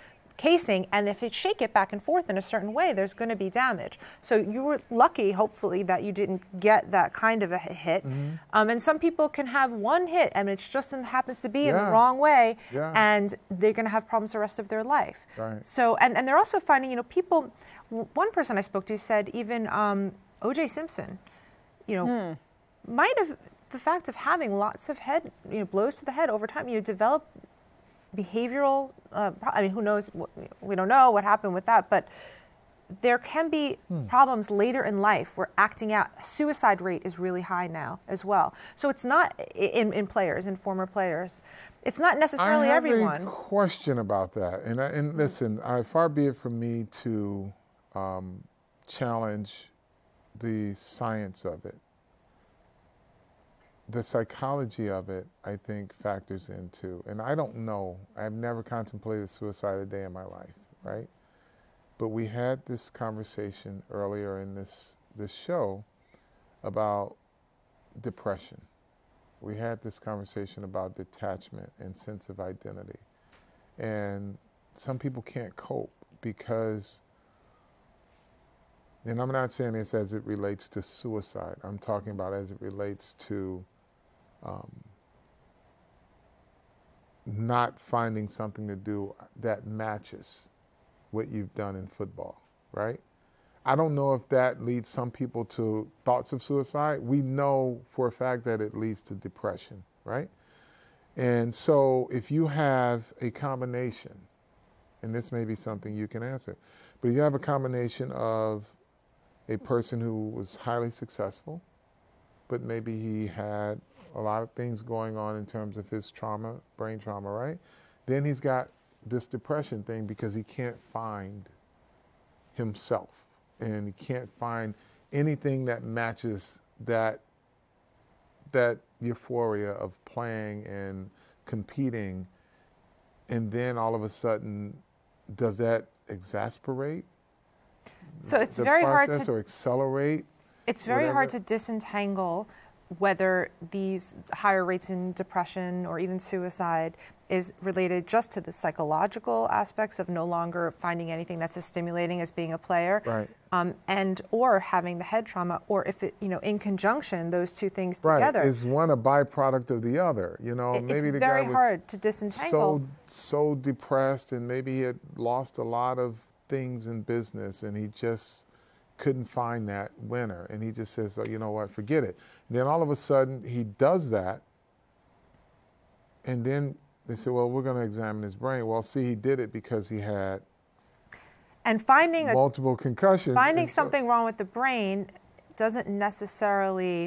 casing, and if you shake it back and forth in a certain way, there's going to be damage. So you were lucky, hopefully, that you didn't get that kind of a hit. And some people can have one hit, and it just happens to be in the wrong way, and they're going to have problems the rest of their life. Right. So, and they're also finding, you know, people. One person I spoke to said even O.J. Simpson, you know, might have, the fact of having lots of head, you know, blows to the head over time, you develop behavioral, I mean, who knows, we don't know what happened with that, but there can be problems later in life where acting out, suicide rate is really high now as well. So it's not in players, in former players. It's not necessarily everyone. I have a question about that. And listen, far be it from me to challenge the science of it. The psychology of it, I think, factors into, and I don't know, I've never contemplated suicide a day in my life, right? But we had this conversation earlier in this show about depression. We had this conversation about detachment and sense of identity. And some people can't cope because, and I'm not saying this as it relates to suicide, I'm talking about as it relates to not finding something to do that matches what you've done in football, right? I don't know if that leads some people to thoughts of suicide. We know for a fact that it leads to depression, right? And so if you have a combination, and this may be something you can answer, but if you have a combination of a person who was highly successful, but maybe he had a lot of things going on in terms of his trauma, brain trauma, right? Then he's got this depression thing because he can't find himself and he can't find anything that matches that euphoria of playing and competing. And then all of a sudden, does that exasperate? So it's very hard to or accelerate. It's very hard to disentangle whether these higher rates in depression or even suicide is related just to the psychological aspects of no longer finding anything that's as stimulating as being a player, right? And or having the head trauma, or if it, you know, in conjunction, those two things together. Right. Is one a byproduct of the other? You know, maybe the guy was very hard to disentangle. So depressed, and maybe he had lost a lot of things in business, and he just couldn't find that winner, and he just says, oh, you know what, forget it. And then all of a sudden he does that, and then they say, well, we're going to examine his brain. Well, see, he did it because he had multiple concussions. Finding something wrong with the brain doesn't necessarily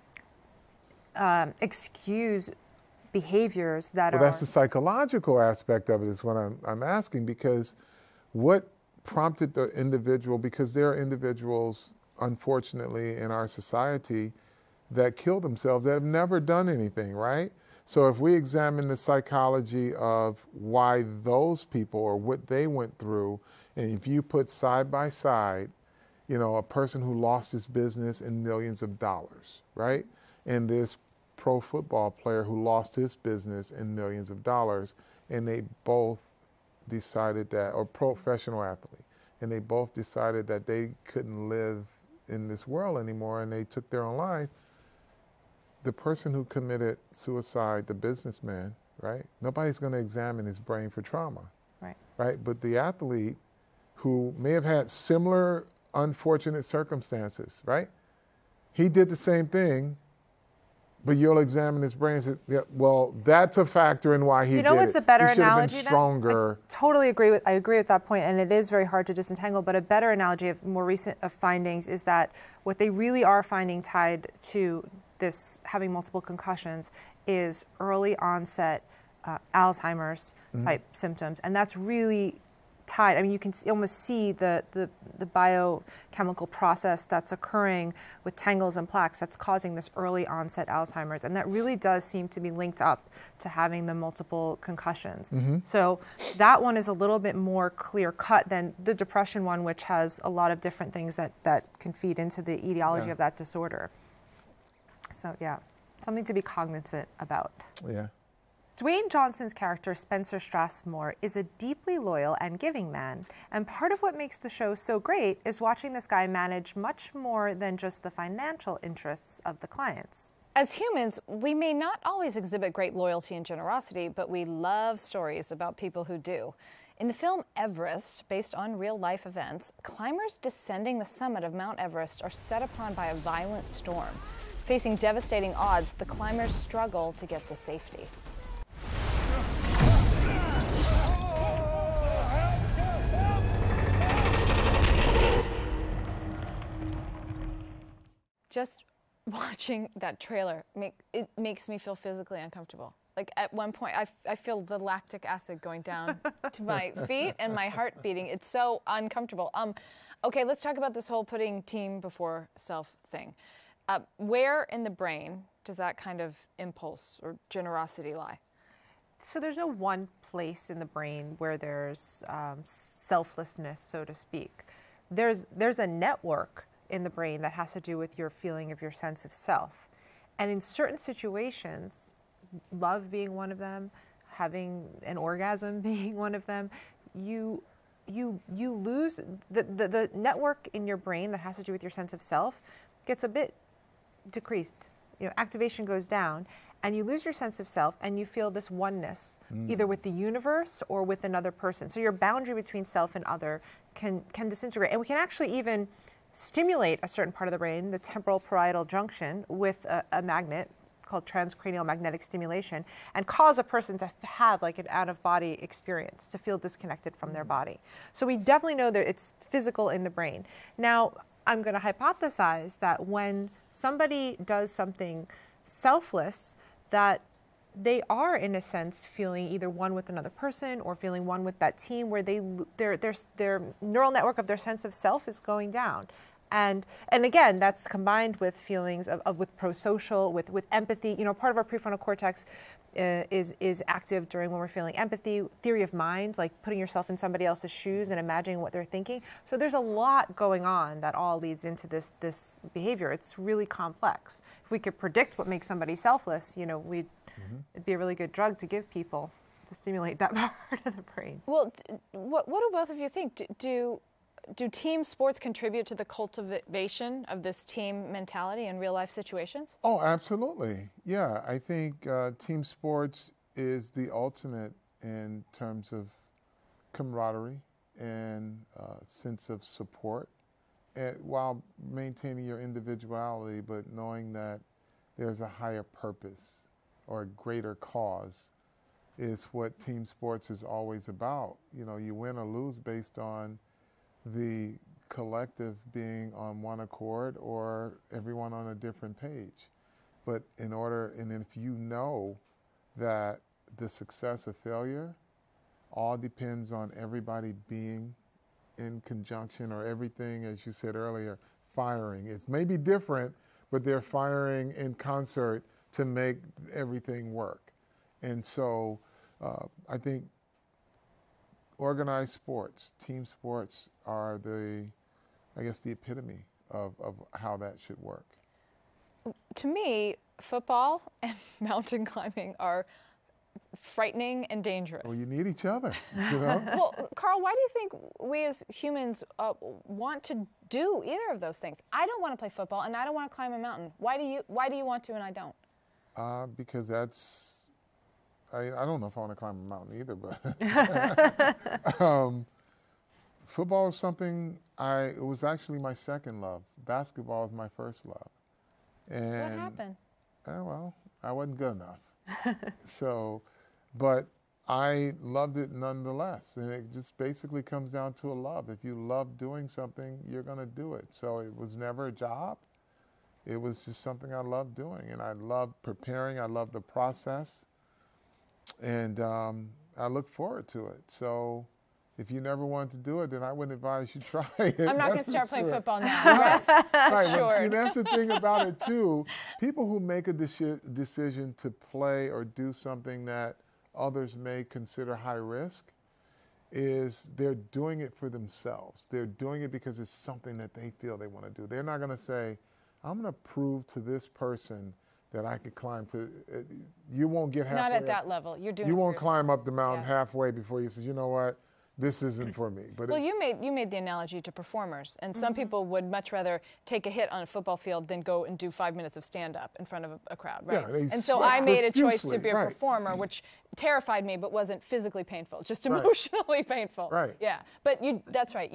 excuse behaviors that are... Well, that's the psychological aspect of it is what I'm asking, because what prompted the individual, because there are individuals, unfortunately, in our society that kill themselves that have never done anything, right? So if we examine the psychology of why those people or what they went through, and if you put side by side, you know, a person who lost his business in millions of dollars, right? And this pro football player who lost his business in millions of dollars, and they both decided that, or professional athlete, and they both decided that they couldn't live in this world anymore, and they took their own life. The person who committed suicide, the businessman, right? Nobody's going to examine his brain for trauma, right? But the athlete who may have had similar unfortunate circumstances, right? He did the same thing, but you'll examine his brain and say, yeah, well, that's a factor in why he did it. You know what's a better he should analogy have been stronger. I totally agree with that point, and it is very hard to disentangle, but a better analogy of more recent findings is that what they really are finding tied to this having multiple concussions is early onset Alzheimer's type symptoms, and that's really tied. I mean, you can almost see the biochemical process that's occurring with tangles and plaques that's causing this early onset Alzheimer's, and that really does seem to be linked up to having the multiple concussions. So that one is a little bit more clear cut than the depression one, which has a lot of different things that can feed into the etiology of that disorder. So yeah, something to be cognizant about. Yeah. Dwayne Johnson's character, Spencer Strassmore, is a deeply loyal and giving man. And part of what makes the show so great is watching this guy manage much more than just the financial interests of the clients. As humans, we may not always exhibit great loyalty and generosity, but we love stories about people who do. In the film Everest, based on real-life events, climbers descending the summit of Mount Everest are set upon by a violent storm. Facing devastating odds, the climbers struggle to get to safety. Just watching that trailer, it makes me feel physically uncomfortable. Like at one point, I feel the lactic acid going down to my feet and my heart beating. It's so uncomfortable. Okay, let's talk about this whole putting team before self thing. Where in the brain does that kind of impulse or generosity lie? So there's no one place in the brain where there's selflessness, so to speak. There's a network in the brain that has to do with your feeling of your sense of self. And in certain situations, love being one of them, having an orgasm being one of them, you lose the network in your brain that has to do with your sense of self gets a bit decreased. Activation goes down, and you lose your sense of self, and you feel this oneness, either with the universe or with another person. So your boundary between self and other can disintegrate, and we can actually even stimulate a certain part of the brain, the temporal parietal junction, with a magnet called transcranial magnetic stimulation, and cause a person to have like an out-of-body experience, to feel disconnected from their body. So we definitely know that it's physical in the brain. Now, I'm going to hypothesize that when somebody does something selfless, that they are, in a sense, feeling either one with another person or feeling one with that team, where their neural network of their sense of self is going down. And again, that's combined with feelings with prosocial, with empathy. Part of our prefrontal cortex is active during when we're feeling empathy, theory of mind, like putting yourself in somebody else's shoes and imagining what they're thinking. So there's a lot going on that all leads into this behavior. It's really complex. If we could predict what makes somebody selfless, it'd be a really good drug to give people to stimulate that part of the brain. Well, what do both of you think? Do team sports contribute to the cultivation of this team mentality in real life situations? Oh, absolutely. Yeah, I think team sports is the ultimate in terms of camaraderie and sense of support, while maintaining your individuality, but knowing that there's a higher purpose or a greater cause is what team sports is always about. You win or lose based on the collective being on one accord or everyone on a different page. But and if you know that the success or failure all depends on everybody being in conjunction, or everything, as you said earlier, firing. It's maybe different, but they're firing in concert to make everything work. And so I think organized sports, team sports are the epitome of how that should work. To me, football and mountain climbing are frightening and dangerous. Well, you need each other, Well, Carl, why do you think we as humans want to do either of those things? I don't want to play football and I don't want to climb a mountain. Why do you want to and I don't? Because that's, I don't know if I want to climb a mountain either, but football is something it was actually my second love. Basketball is my first love. And what happened? Well, I wasn't good enough. But I loved it nonetheless. And it just basically comes down to a love. If you love doing something, you're going to do it. So it was never a job. It was just something I loved doing. And I loved preparing. I loved the process. And I look forward to it. So if you never wanted to do it, then I wouldn't advise you try it. I'm not going to start playing football now. Right. Sure. See, that's the thing about it, too. People who make a decision to play or do something that others may consider high risk is they're doing it for themselves. They're doing it because it's something that they feel they want to do. They're not going to say, I'm going to prove to this person that I could climb to. You won't get halfway. Not at that up. level. You're doing. You it for won't yourself. climb up the mountain Yeah. halfway before you say, you know what, this isn't for me. But Well, you made the analogy to performers, and some people would much rather take a hit on a football field than go and do 5 minutes of stand-up in front of a crowd, right? Yeah, they and so sweat I made a choice profusely, to be a right. performer, which terrified me, but wasn't physically painful, just Right. emotionally painful. Right. Yeah, but that's right.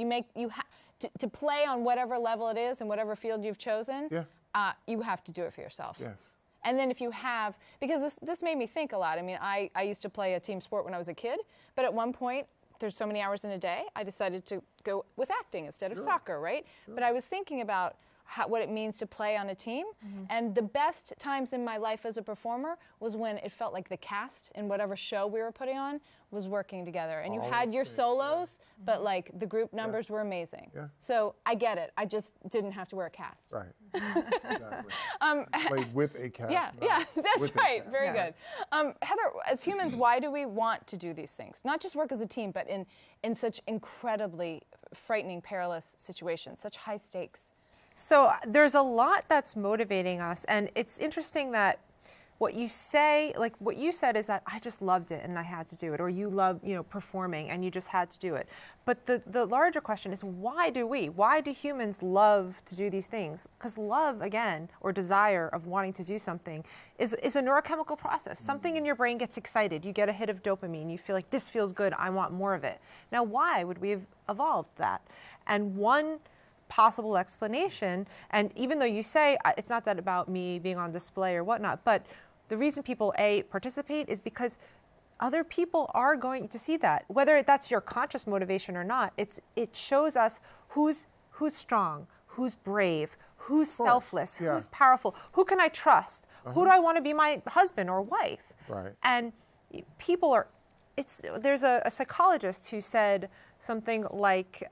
To play on whatever level it is and whatever field you've chosen. Yeah. You have to do it for yourself. Yes. And then if you have, because this made me think a lot. I mean, I used to play a team sport when I was a kid, but at one point, there's so many hours in a day, I decided to go with acting instead of soccer, right? But I was thinking about what it means to play on a team. And the best times in my life as a performer was when it felt like the cast in whatever show we were putting on was working together. And you had your solos, but like the group numbers were amazing. Yeah. So I get it. I just didn't have to wear a cast. Right. Exactly. Played with a cast. Yeah, not yeah, that's with a right. cast. Very good. Heather, as humans, why do we want to do these things? Not just work as a team, but in such incredibly frightening, perilous situations, such high stakes. So there's a lot that's motivating us, and it's interesting that what you say, like what you said, is that I just loved it and I had to do it, or you love, performing and you just had to do it. But the larger question is, why do humans love to do these things? Because love, again, or desire of wanting to do something is a neurochemical process. Something in your brain gets excited. You get a hit of dopamine. You feel like this feels good. I want more of it. Now, why would we have evolved that? And one possible explanation, and even though you say it's not that about me being on display or whatnot, but the reason people participate is because other people are going to see that, whether that's your conscious motivation or not. It shows us who's strong, who's brave, who's selfless, who's powerful, who can I trust, who do I want to be my husband or wife. Right. And people are. There's a psychologist who said something like,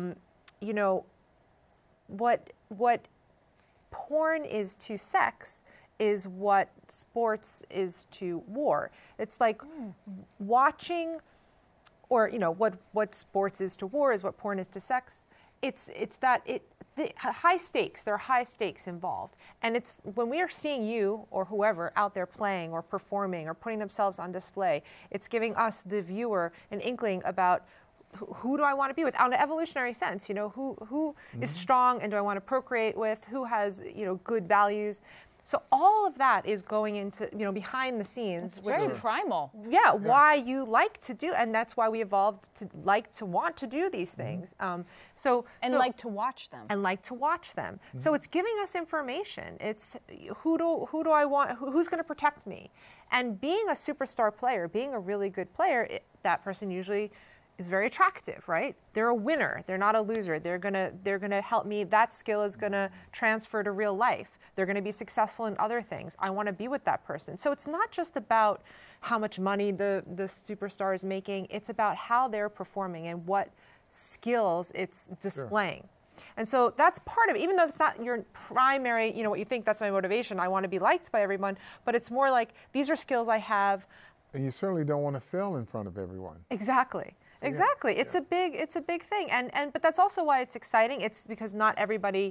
what porn is to sex is what sports is to war. It's like watching, or what sports is to war is what porn is to sex. It's that the high stakes. There are high stakes involved, and it's when we are seeing you or whoever out there playing or performing or putting themselves on display. It's giving us, the viewer, an inkling about who do I want to be with, on an evolutionary sense. Who is strong and do I want to procreate with? Who has good values? So all of that is going into behind the scenes. It's very primal. Yeah, why you like to do, and that's why we evolved to want to do these things. Like to watch them. And like to watch them. So it's giving us information. It's who do I want? Who's going to protect me? And being a superstar player, being a really good player, that person usually is very attractive, right? They're a winner. They're not a loser. They're gonna help me. That skill is gonna transfer to real life. They're gonna be successful in other things. I want to be with that person. So it's not just about how much money the superstar is making. It's about how they're performing and what skills it's displaying. And so that's part of it, even though it's not your primary, what you think that's my motivation. I want to be liked by everyone, but it's more like these are skills I have. And you certainly don't want to fail in front of everyone. Exactly. So, exactly. It's a big thing. But that's also why it's exciting. It's because not everybody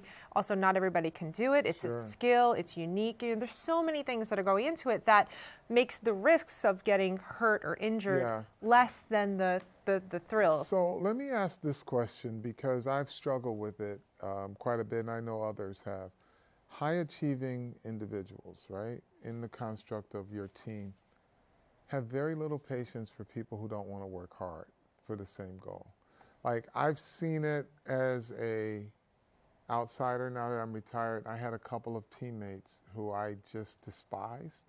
can do it. It's a skill, it's unique. There's so many things that are going into it that makes the risks of getting hurt or injured less than the thrills. So let me ask this question, because I've struggled with it quite a bit, and I know others have. High achieving individuals, right, in the construct of your team, have very little patience for people who don't want to work hard for the same goal. Like, I've seen it as a outsider now that I'm retired. I had a couple of teammates who I just despised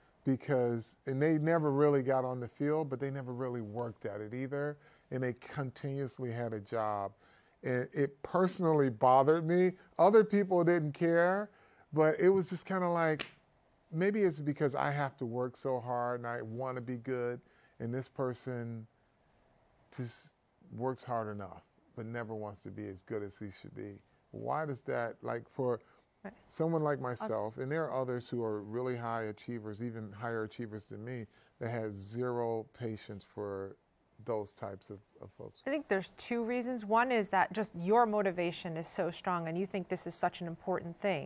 and they never really got on the field, but they never really worked at it either. And they continuously had a job. And it personally bothered me. Other people didn't care, but it was just kind of like, maybe it's because I have to work so hard and I want to be good, and this person just works hard enough but never wants to be as good as he should be. Why does that, like, for someone like myself, and there are others who are really high achievers, even higher achievers than me, that has zero patience for those types of folks? I think there's two reasons. One is that just your motivation is so strong and you think this is such an important thing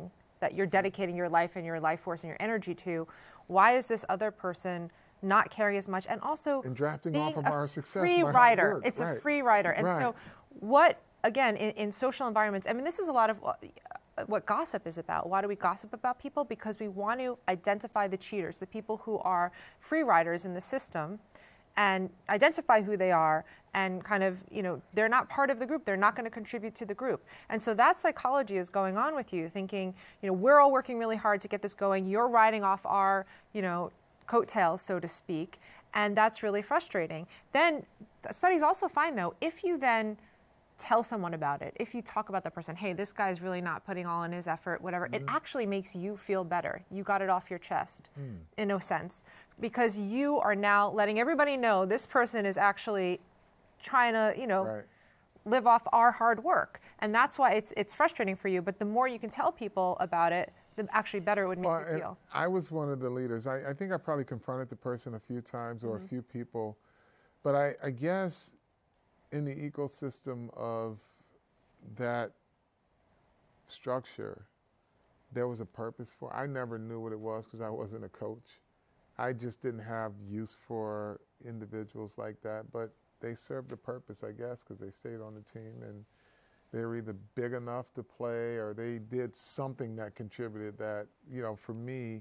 that you're dedicating your life and your life force and your energy to, why is this other person not caring as much? And also and drafting being off of a our success. free by hard rider. work. It's Right. a free rider. And Right. so what, again, in social environments, I mean, this is a lot of what gossip is about. Why do we gossip about people? Because we want to identify the cheaters, the people who are free riders in the system, and identify who they are, and kind of, they're not part of the group. They're not going to contribute to the group. And so that psychology is going on with you, thinking, we're all working really hard to get this going. You're riding off our, coattails, so to speak. And that's really frustrating. Then studies also find, though, if you then tell someone about it, if you talk about that person, hey, this guy's really not putting all in his effort, whatever, it actually makes you feel better. You got it off your chest, in a sense, because you are now letting everybody know this person is actually trying to, Right. live off our hard work. And that's why it's frustrating for you. But the more you can tell people about it, the actually better it would make you and feel. I was one of the leaders. I think I probably confronted the person a few times or a few people. But I guess in the ecosystem of that structure, there was a purpose for it. I never knew what it was because I wasn't a coach. I just didn't have use for individuals like that, but they served a purpose, I guess, because they stayed on the team and they were either big enough to play or they did something that contributed that, for me,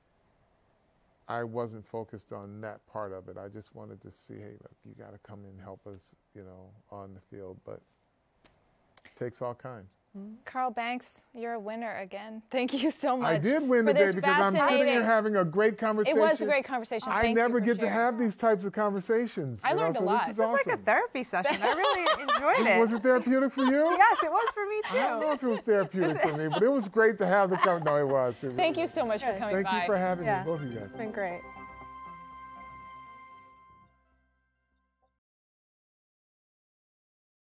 I wasn't focused on that part of it. I just wanted to see, hey, look, you got to come and help us, on the field. But it takes all kinds. Carl Banks, you're a winner again. Thank you so much. I did win for today this because I'm sitting here having a great conversation. It was a great conversation. I Thank never you for get to sharing. have these types of conversations. I learned a so lot. This is It's awesome. like a therapy session. I really enjoyed it. Was it therapeutic for you? Yes, it was for me, too. I don't know if it was therapeutic for me, but it was great to have the conversation. No, it was. Thank you so much for coming Thank by. you for having Yeah. me, both of you guys. It's been great.